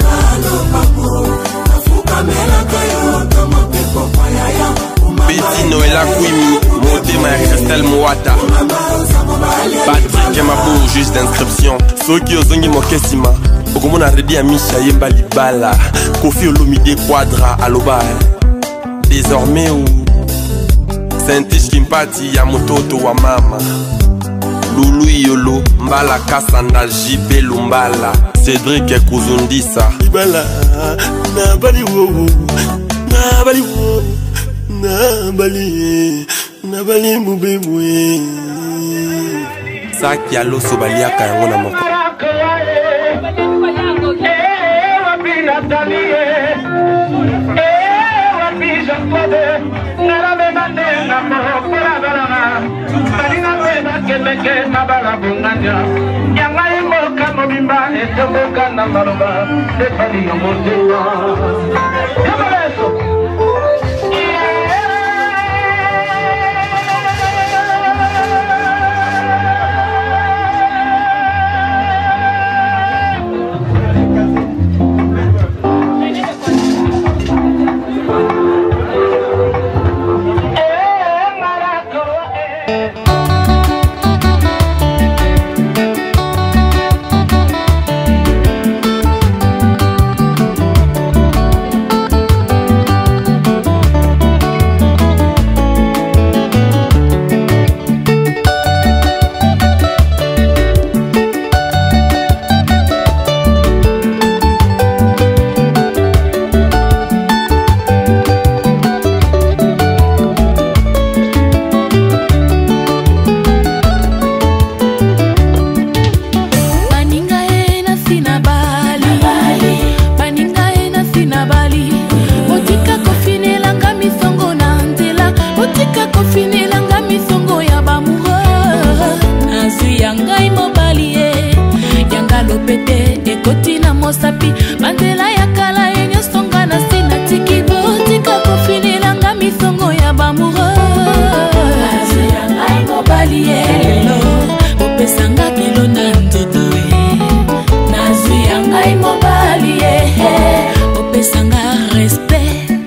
Betty Noëlla Kwimi Motema ya Christelle Mouata Patrick Mabou juge d'inscription Soki Ozongi Mokesima Okomona Redi ya Misha Yemba Libala Kofi Olomide Quadra Aloba Désormais où Saint-Ish Kimpati ya mototo wa mama Lulu Yolo Mbala Kasanda Jibe Lumbala Cédric Kuzundisa
Ibala na bali wo na bali wo na bali na bali mubemwe
Saki aloso baliaka yango na moko
Mosapi bandela ya kala yenyo songa na sina tiki botika kofinilanga misongo ya bamuro azu ya ngai mobali yelo opesanga kilo na ndodo nazu ya ngai mobali ye opesanga respect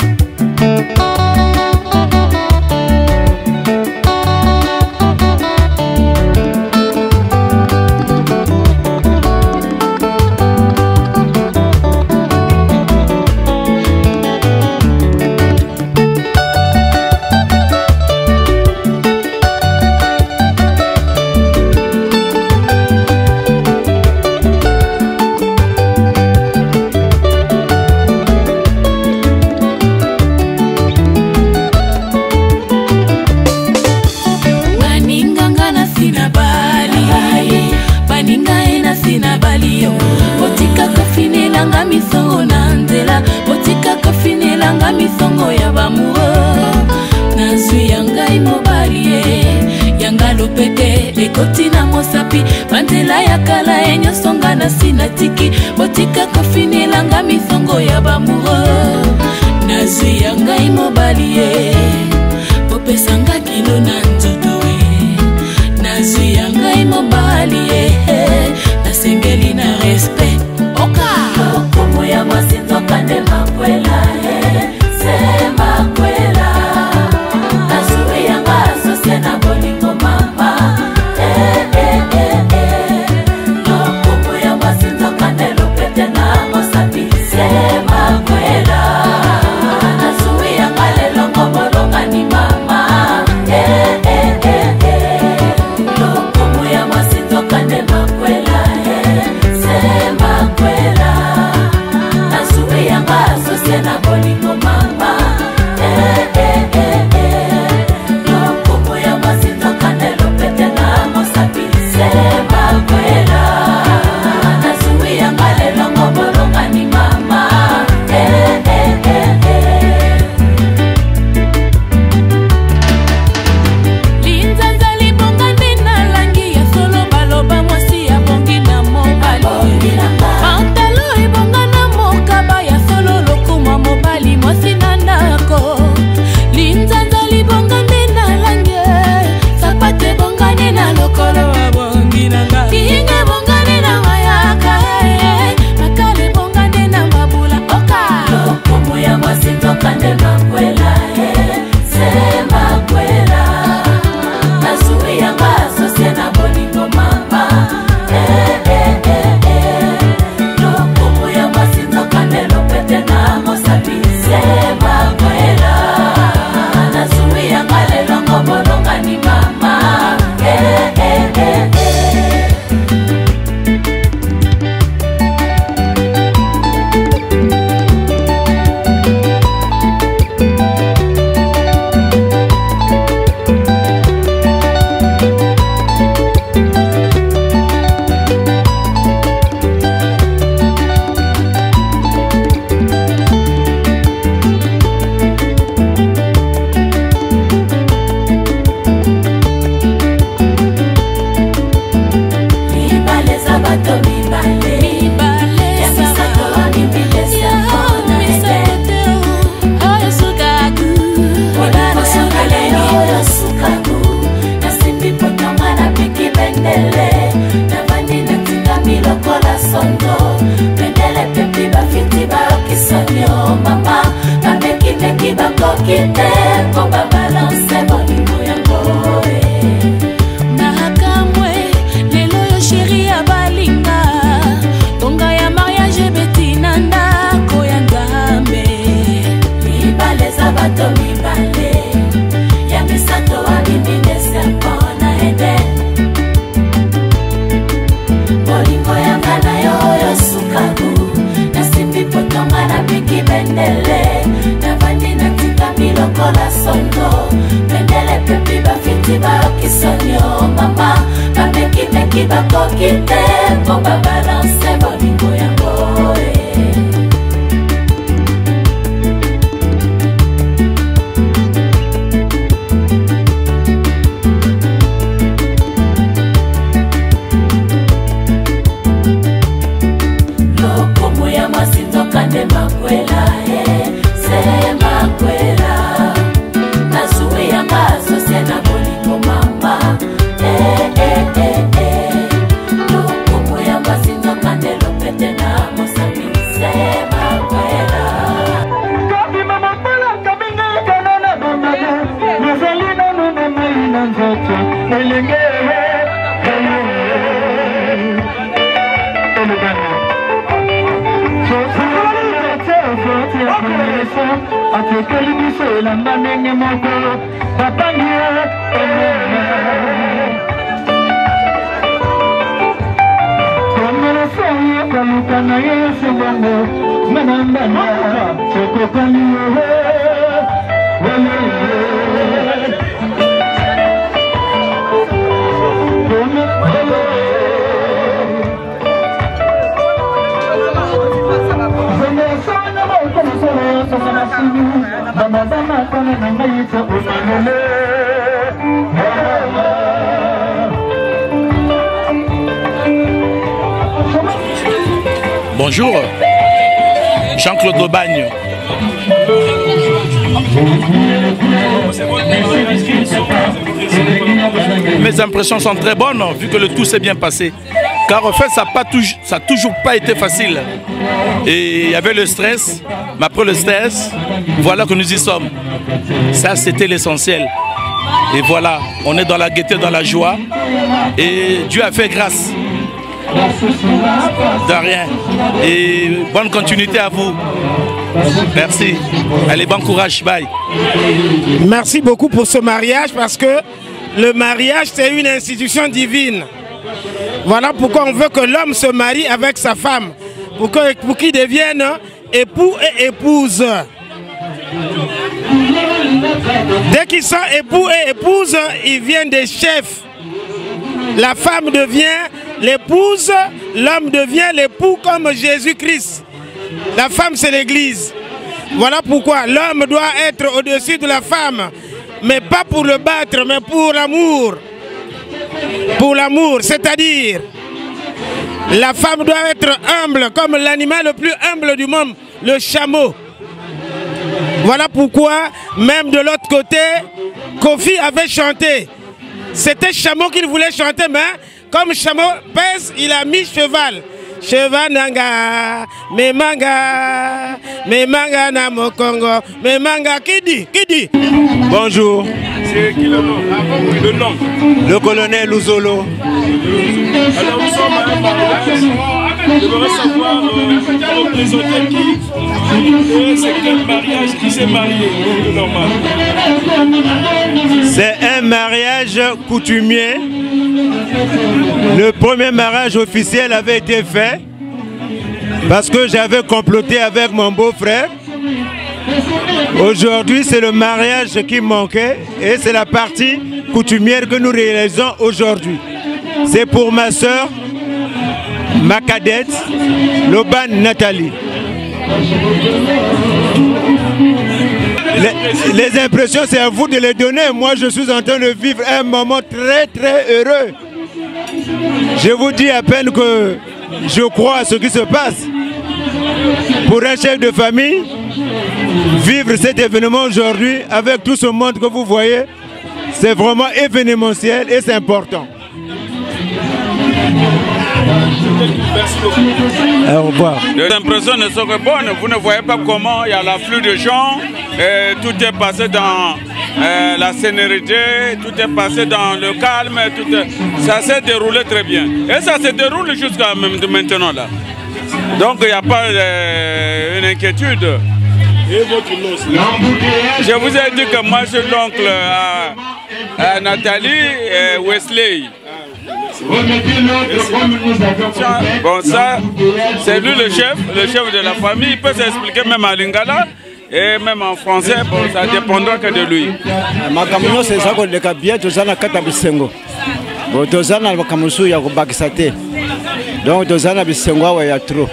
Kotina mosapi bandela ya kala enyo songa na sinatiki botika kofinilanga misongo ya bamuro nazwi ya ngai mobali ye popesanga kilo na nzoto nazwi ya ngai mobali ye nasengeli na respect oka komo ya mwasi nzoka nde makwela se makwela nazwi ya nga asosie na bolingo mama Makwela, nazuia ngale longo moronga
bendele navandi natika miloko la sondo bendele pepi bafiti bakisonio mama bamekimeki bakoki te mpo babalanse bolingo yango Kande makwela, eh, se makwela. Nazui ya maso siena bolingo mama, eh, eh, eh, eh. Lukumu ya mazindo kande lopete na mosabi, se makwela. Kabi mama pala kabinga kanana mama, nazalina nuna maina nzoto, elenge, atekeli biso elamba ndenge moko bapangi komeleseye kaluka na ye sebongo manambana ekokali
Bonjour, Jean-Claude Aubagne. Mes impressions sont très bonnes vu que le tout s'est bien passé. Car en fait, ça n'a toujours pas été facile. Et il y avait le stress, mais après le stress, voilà que nous y sommes. Ça, c'était l'essentiel. Et voilà, on est dans la gaieté, dans la joie. Et Dieu a fait grâce. De rien. Et bonne continuité à vous. Merci. Allez, bon courage. Bye.
Merci beaucoup pour ce mariage parce que le mariage, c'est une institution divine. Voilà pourquoi on veut que l'homme se marie avec sa femme. Pour que, pour qu'ils deviennent époux et épouses. Dès qu'ils sont époux et épouses, ils viennent des chefs. La femme devient l'épouse, l'homme devient l'époux comme Jésus-Christ. La femme, c'est l'église. Voilà pourquoi l'homme doit être au-dessus de la femme. Mais pas pour le battre, mais pour l'amour. Pour l'amour, c'est-à-dire, la femme doit être humble comme l'animal le plus humble du monde, le chameau. Voilà pourquoi, même de l'autre côté, Kofi avait chanté. C'était chameau qu'il voulait chanter, mais comme chameau pèse, il a mis cheval. Cheval nanga, me manga, me manga na mokongo, me manga qui dit, qui dit.
Bonjour.
C'est qui le nom? Le nom.
Le colonel Ouzolo.
Alors nous sommes à un mariage. Je voudrais savoir euh, représenter qui et c'est quel mariage qui s'est marié normal.
C'est un mariage coutumier. Le premier mariage officiel avait été fait parce que j'avais comploté avec mon beau-frère. Aujourd'hui, c'est le mariage qui manquait et c'est la partie coutumière que nous réalisons aujourd'hui. C'est pour ma soeur, ma cadette, Loban Nathalie. Les, les impressions, c'est à vous de les donner. Moi, je suis en train de vivre un moment très très heureux. Je vous dis à peine que je crois à ce qui se passe. Pour un chef de famille, vivre cet événement aujourd'hui avec tout ce monde que vous voyez, c'est vraiment événementiel et c'est important. Au revoir.
Les impressions ne sont que bonnes. Vous ne voyez pas comment il y a l'afflux de gens. Et tout est passé dans euh, la sérénité, tout est passé dans le calme. Tout est... Ça s'est déroulé très bien. Et ça se déroule jusqu'à maintenant là. Donc il n'y a pas euh, une inquiétude.
Et votre nom,
je vous ai dit que moi je suis l'oncle à, à Nathalie et Wesley. Bon, ça, c'est lui le chef, le chef de la famille. Il peut s'expliquer même à Lingala et même en français. Bon, ça dépendra que de lui.
Makamunyo c'est ça que le bien tout ça na kata bisengo. Bon, tout ça na makamusu ya kubakisate. Donc tout ça na bisengo wa ya trop.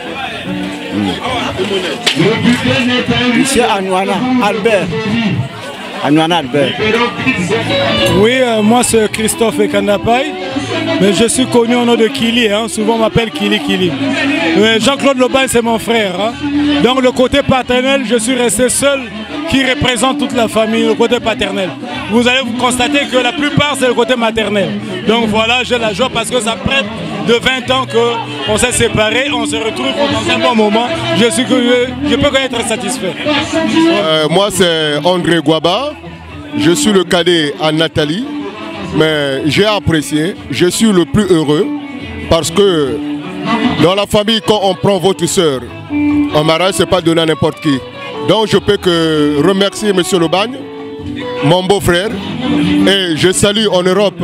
Monsieur Anouana Albert. Anouana Albert.
Oui, euh, moi c'est Christophe Ekandapaï, mais je suis connu au nom de Kili, hein. Souvent on m'appelle Kili Kili. Jean-Claude Loban c'est mon frère. Hein. Donc le côté paternel, je suis resté seul qui représente toute la famille, le côté paternel. Vous allez vous constater que la plupart c'est le côté maternel. Donc voilà, j'ai la joie parce que ça prête de vingt ans qu'on s'est séparés, on se retrouve dans un bon moment. Je, suis, je, je peux être satisfait.
Euh, moi c'est André Guaba, je suis le cadet à Nathalie, mais j'ai apprécié, je suis le plus heureux parce que dans la famille quand on prend votre soeur, en mariage c'est pas donné à n'importe qui. Donc je peux que remercier M. Lobagne, mon beau-frère, et je salue en Europe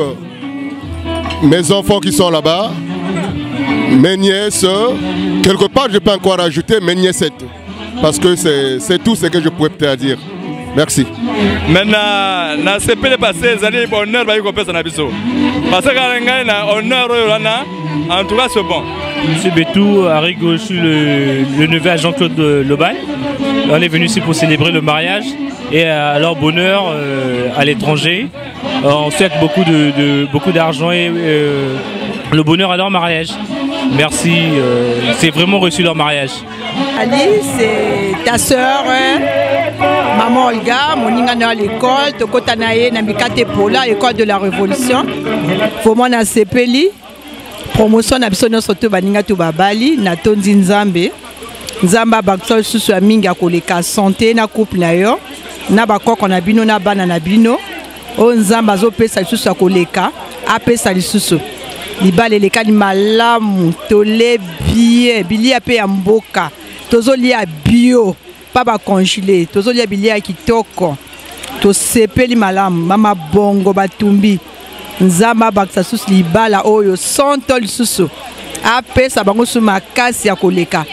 mes enfants qui sont là-bas, mes nièces, quelque part je peux encore ajouter mes niècettes, parce que c'est tout ce que je pouvais peut-être dire. Merci.
Maintenant, na C P L passé, vous allez honneur ba yiko pesa na biso. Parce que ngai na honneur là, en tout cas c'est bon.
Monsieur Betou, Arrigo, je suis le, le neveu à Jean-Claude Loban. On est venu ici pour célébrer le mariage et à leur bonheur euh, à l'étranger. On souhaite beaucoup de, de beaucoup d'argent et euh, le bonheur à leur mariage. Merci, euh, c'est vraiment reçu leur mariage.
Ali, c'est ta soeur, hein? Maman Olga, mon ingénieur à l'école, Tokotanaye, Namikate Pola, école de la Révolution. Pour moi, na Sepeli, promotion na biso nyonso to baninga to babali na tondi Nzambe. Nzamba bakso susu aminga koleka santé na couple na yo. Na bakoko na bino na bana na bino. O Nzamba zo pesa susu akoleka, apesa lisusu. Libale leka ni malamu tole bien, bilia pe ya mboka. Tozo lia bio, pas ba congelé. Tozo lia bilia kitoko. To sepeli malamu, mama bongo batumbi. Nzamba baksa susu libala oyo santo lisusu. Apesa bango su makasi ya koleka.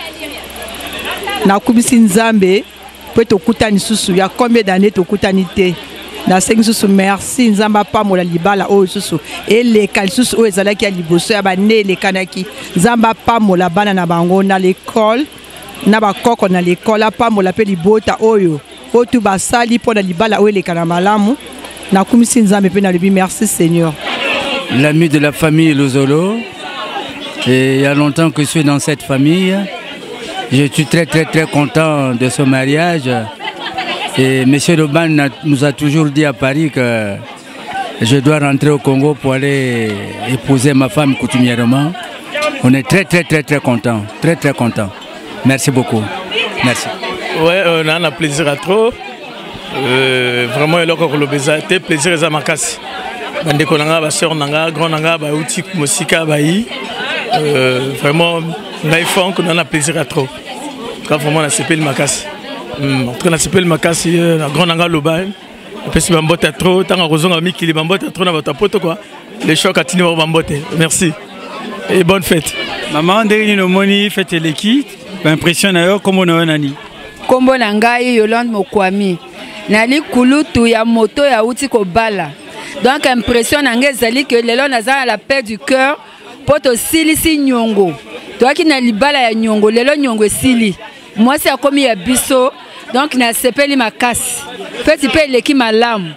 Na kubisi Nzambe pe tokutani susu ya combien d'années tokutani te. Na sengi susu merci Nzamba pa mola libala oyo susu. Et les kal susu oyo ezalaki ya liboso ya bane le kanaki. Nzamba pa mola bana na bango na l'école. Na bakoko na l'école pa mola pe libota oyo. Otu basali po na libala oyo le kana malamu. Na kumisi Nzambe pe na lebi merci Seigneur.
L'ami de la famille Lozolo. Et il y a longtemps que je suis dans cette famille. Je suis très très très content de ce mariage. Et M. Loban nous a toujours dit à Paris que je dois rentrer au Congo pour aller épouser ma femme coutumièrement. On est très très très très content, très très content. Merci beaucoup. Merci.
Ouais, on a un plaisir à trop. Euh, vraiment, il a encore le plaisir à ma casse. Bande konanga ba sœur nanga grand nanga ba outi musika ba yi vraiment ngai fond qu'on a plaisir à trop quand vraiment na sepel makasi en train na sepel makasi na grand nanga loba et puis si bambote trop tant rozonga mikili bambote trop na bata poto quoi les chocs à tini bambote merci et bonne fête
maman ndeni no moni fête l'équipe impression na yo comme on nani
kombo na ngai Yolande Mokwami nali kulutu ya moto ya outi ko bala. Donc impression nanga ezali que lelo naza la paix du cœur poto silisi nyongo. Toi qui na libala ya nyongo lelo nyongo sili. Moi c'est comme ya biso donc na sepeli makasi. Petit pe leki malamu.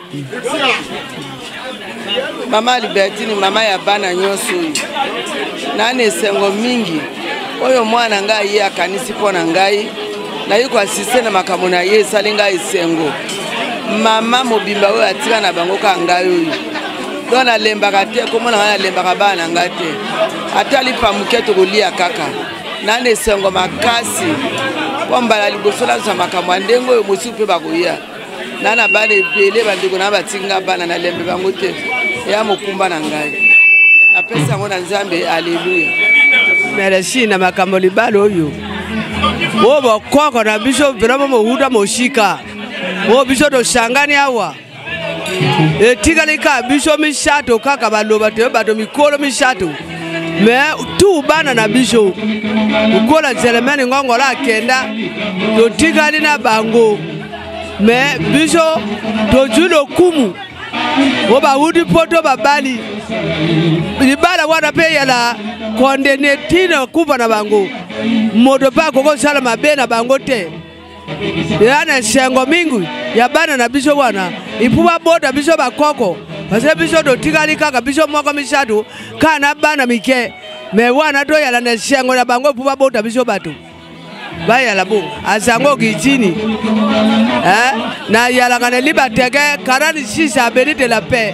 Mama Libertine mama ya bana nyoso. Nane sengo mingi. Oyo mwana ngai ya kanisi pona ngai. Na yuko asise na makamona ye salinga isengo. Mama mobimba oyo atika na bango ka ngayo oyo dona lembaka te komona na lembaka bana ngate atali pamuketo kolia kaka nane sengo makasi kwambala liboso la za makamwa ndengo oyo mosu pe bakoya nana bana ebele bandeko na batinga bana na lembe bango te ya mokumba na ngai apesa ngo na Nzambe haleluya merci na makambo libalo oyo wo bokoko na biso vraiment mo huda moshika. Oh, biso do shangani awa.
etikali ka biso misato kaka baloba te bato mikolo misato mais tout bana na biso ukola zelemeni ngongola kenda to tikali na bango mais biso to julo kumu oba wudi poto babali libala wana pe yala kondene tina kuva na bango moto pa koko sala mabe na bango te yana sengo mingi ya bana na biso wana ipuba bota biso bakoko parce biso to tikali kaka biso moko misatu kana bana mike me wana to yala na sengo na bango ipuba bota biso bato baya la bo azango gitini eh na yala kana libatege karani sisa benite la paix.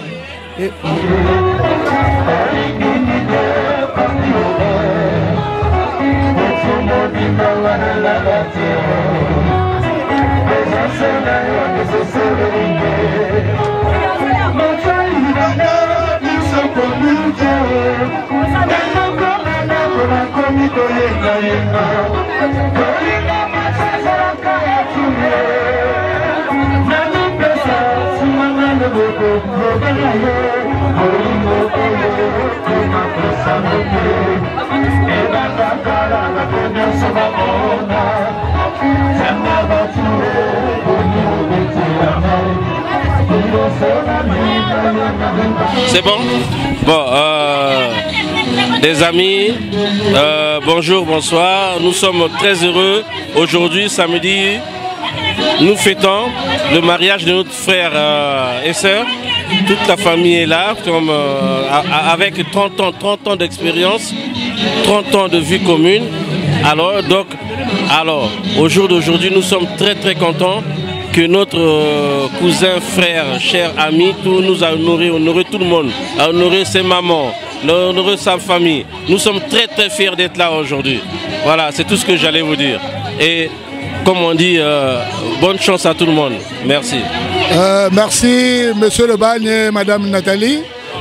C'est bon? Bon, euh, des amis, euh, bonjour, bonsoir. Nous sommes très heureux. Aujourd'hui, samedi, nous fêtons le mariage de notre frère euh, et sœur. Toute la famille est là, comme, euh, avec trente ans, trente ans d'expérience, trente ans de vie commune. Alors, donc, alors, au jour d'aujourd'hui, nous sommes très très contents que notre euh, cousin, frère, cher ami, tout nous a honoré, honoré tout le monde, a honoré ses mamans, a honoré sa famille. Nous sommes très très fiers d'être là aujourd'hui. Voilà, c'est tout ce que j'allais vous dire. Et comme on dit, euh, bonne chance à tout le monde. Merci.
Euh, merci Monsieur Le Bagne et Madame Nathalie.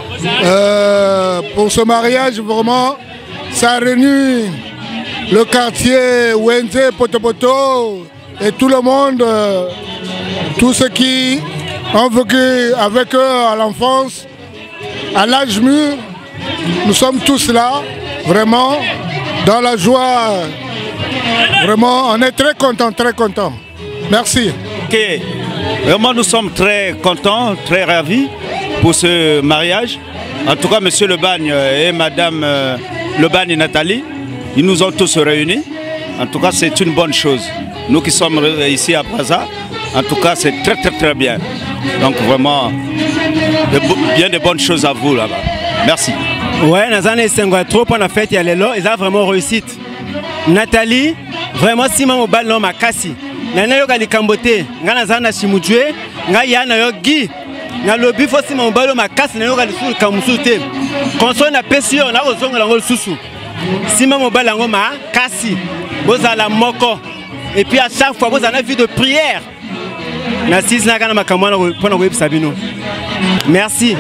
Euh, pour ce mariage, vraiment, ça réunit le quartier Wenze, Potopoto et tout le monde, euh, tous ceux qui ont vécu avec eux à l'enfance, à l'âge mûr. Nous sommes tous là, vraiment, dans la joie. Vraiment, on est très contents, très contents. Merci.
Ok, vraiment nous sommes très contents, très ravis pour ce mariage. En tout cas, Monsieur Le Bagne et Madame euh, Le Bagne et Nathalie, ils nous ont tous réunis. En tout cas, c'est une bonne chose. Nous qui sommes ici à Brazza, en tout cas, c'est très très très bien. Donc vraiment, de, bien de bonnes choses à vous là-bas. Merci.
Ouais, Nazane Sengo a trop pour la fête, il y a les lots, ils ont vraiment réussite. Nathalie, vraiment, si mon bal non makasi. Nana yo gali kambote, ngana zana shimujwe, nga yana yo gi. Na lobi fo si mon bal no makasi na yo gali sul kamusute. Konso na pesi yo na ozonga la ngol susu. Si mon bal ngo makasi, bozala moko. Et puis à chaque fois, vous avez une vie de prière. Merci.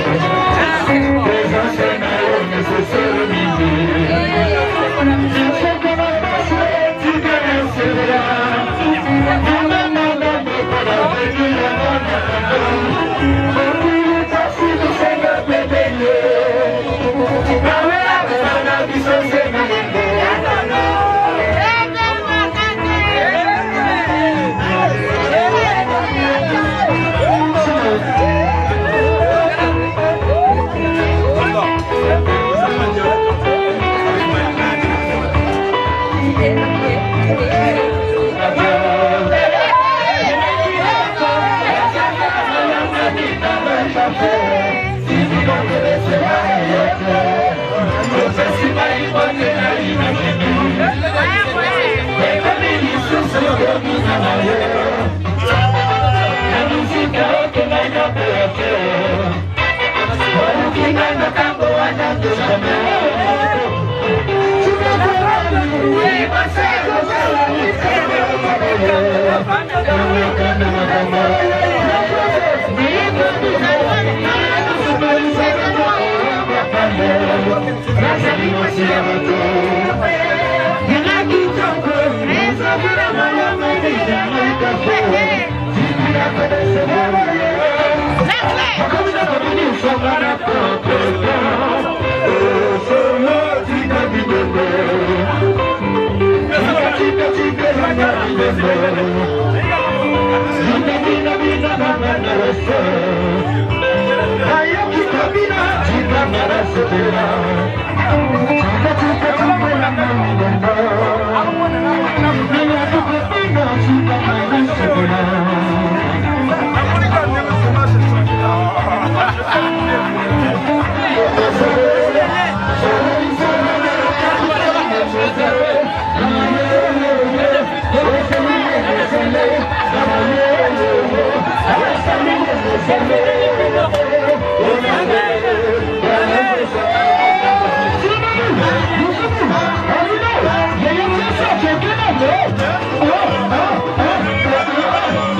Let's Oh,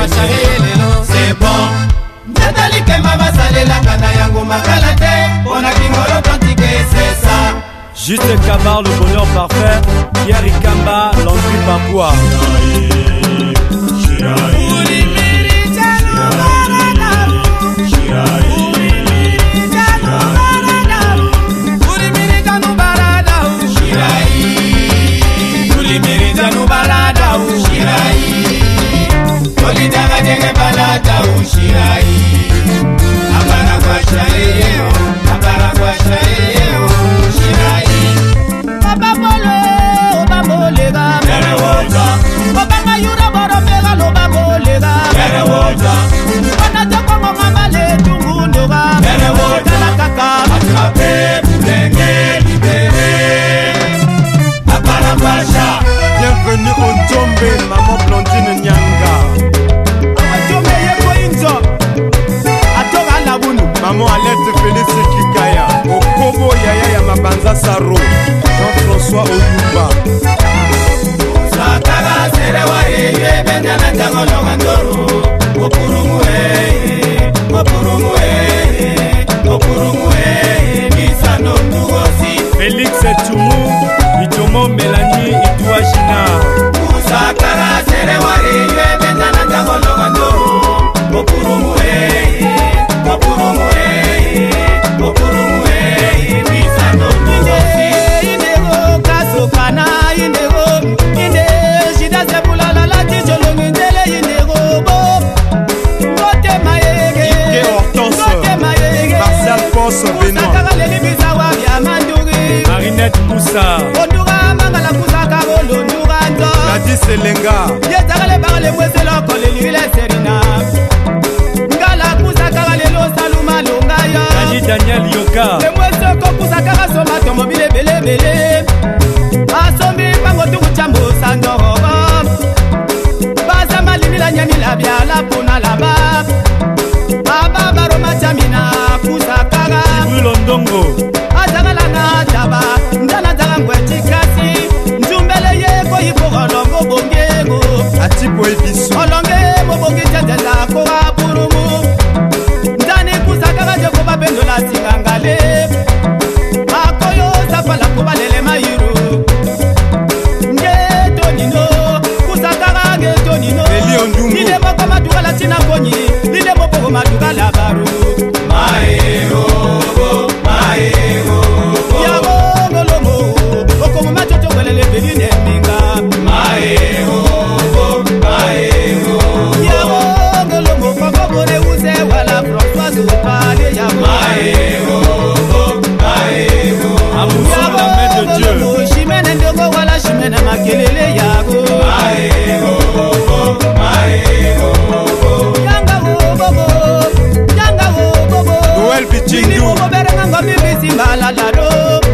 kwasha lelo c'est bon Nathalie Kemba basalelaka na yango makala te mpona kingolo authentique c'est ça.
Juste Kabar, le bonheur parfait. Pierre Ikamba, l'envie Papua. Bienvenue au Djombe, maman Blondine Nyanga. Maman Alette Félix Kikaya, Okobo Yaya ya Mabanza Saro, Jean-François Oyumba.
Sakala serewa yeye benjana tango longandoro, Opurumue, Opurumue, Opurumue, Misano Nugosi.
Félix Toumou, Itomo Mélanie, Itoua Gina.
Sakala serewa yeye benjana tango longandoro, Opurumue, Opurumue.
Marinette Moussa Nadi Selenga Nadi Daniel Yoka
asombi bango tukuchambo sandoro basama limila nyamila byala pona laba aba baroma chamina kusakara
Londongo
azagala na taba ndana zaga ngwetikasi njumbele ye ko yikolongo bongego
atipo ebisu
olonge mobongi tendela ko aburumu ndani kusakara je ko babendo la singangale akoyo sapala ko balele mayiru Nile moko maduka la tina konyi Nile moko maduka la baru Maero, maero Yabo ngolomo Oko mama chocho welele beline minga Maero, maero Yabo ngolomo Koko bore uze wala François Zopale Yabo Maero, maero
Amour la main de Dieu
Chimene ndogo wala chimene makelele yabo Maero
Noël Bichindu
Berenga mibisi malalaro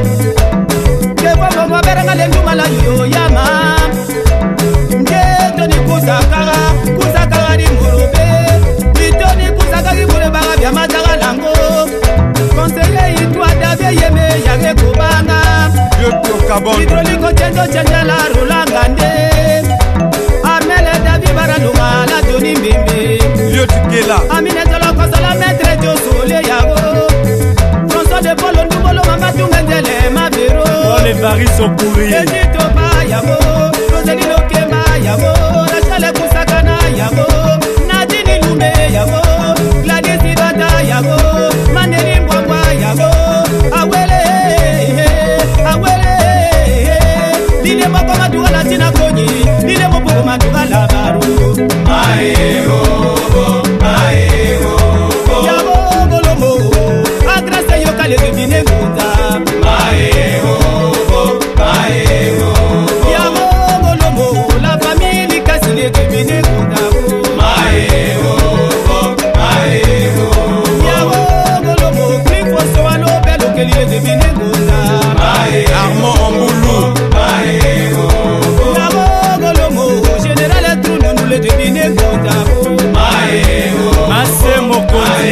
Kebo mo berenga lendu malayo yama Ngeto ni kusakara kusakara di murube Ito ni kusakara di murube Bia matara lango Conseiller itwa davye yeme yage kubanga
Yoto Kabon
Hidroliko chendo chenda la rulangande Amele davi baralunga la toni mbimbi
Yoto Kela
Amine zolo kosola metre jo sole yago François de Polo ndubolo mamba tungenzele mabiro
Ole Varis Okuri
Ezito ba yago Roselino Kema yago Rachele Kusakana yago Nadine Lume yago Gladys Ibata yago Maneri Mbwambwa yago Awele Awele Lile moko maduka la tina konyi Lile moko maduka la baru Maero Maero Yago Golomo Agrase yokale devine ngunda Maero Maero Yago Golomo La famille kasile devine ngunda Maero Maero Yago Golomo Grifo soalo belo keli devine ngunda Maero
Armand Amboulou
Maero Yago Golomo Général Truno nous le devine ngunda Maero
Massé Mokondi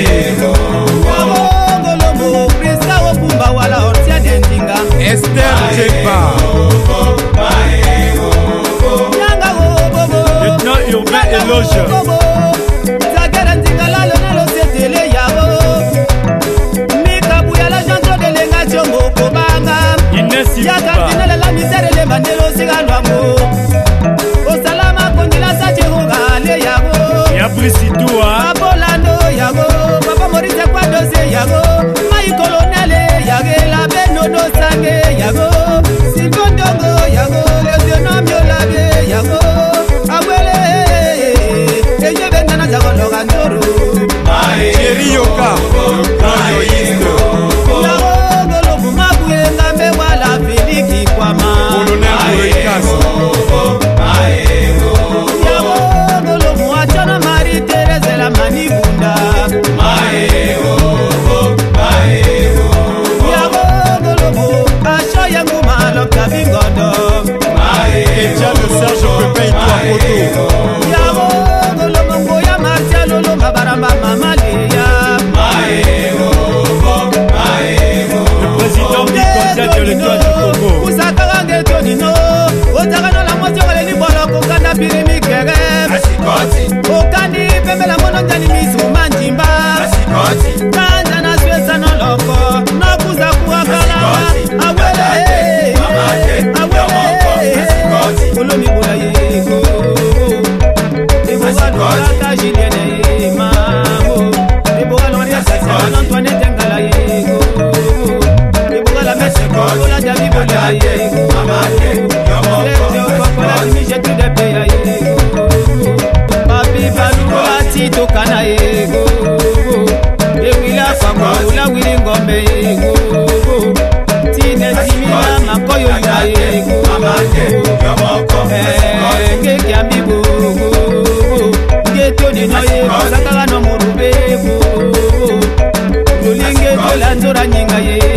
Esther Djekba Lieutenant urbain éloge
maliga lwango osalama kondila sacheogale yago
ya prisitua
babolando yago papa morise kwa dosie yago mai kolonele yagela benono sange yago sikondongo yago lesionomio labe yago awele eje bendana zago logandoro
Erioka Koyoisto
yago golobu mabuye ngambe wala filiki kwama
Colonel Moikaso
yago golobu achana mari Tereze la manibunda maego maego yago golobu acho yangu malo kabingodo
Etia de Serge Pepin toi photo
yago golobu ngoya martial lo mabaramba mamalia maego maego
le président du conseil de l'étoile du Congo
usakaka ngetonino otakano la moto le libolo kokanda birimi kere asikoti okandi pembela mono njani misu manjimba asikoti kanja na swesa no loko nakuza kuakala awele awele asikoti olomi bola yego eboga dora Julienne mamo eboga lo ya sasa Antoine Tengala yego eboga la messe ko la jabi bola yego amake yomo ko la mise tu de pe yego papi balu ati to kana yego ewila fango la wili ngombe yego tine timina makoyo ya yego amake yomo ko ngeke ambibo ngetoni no yego sakala no murubebo lulinge tola nzora nyinga yego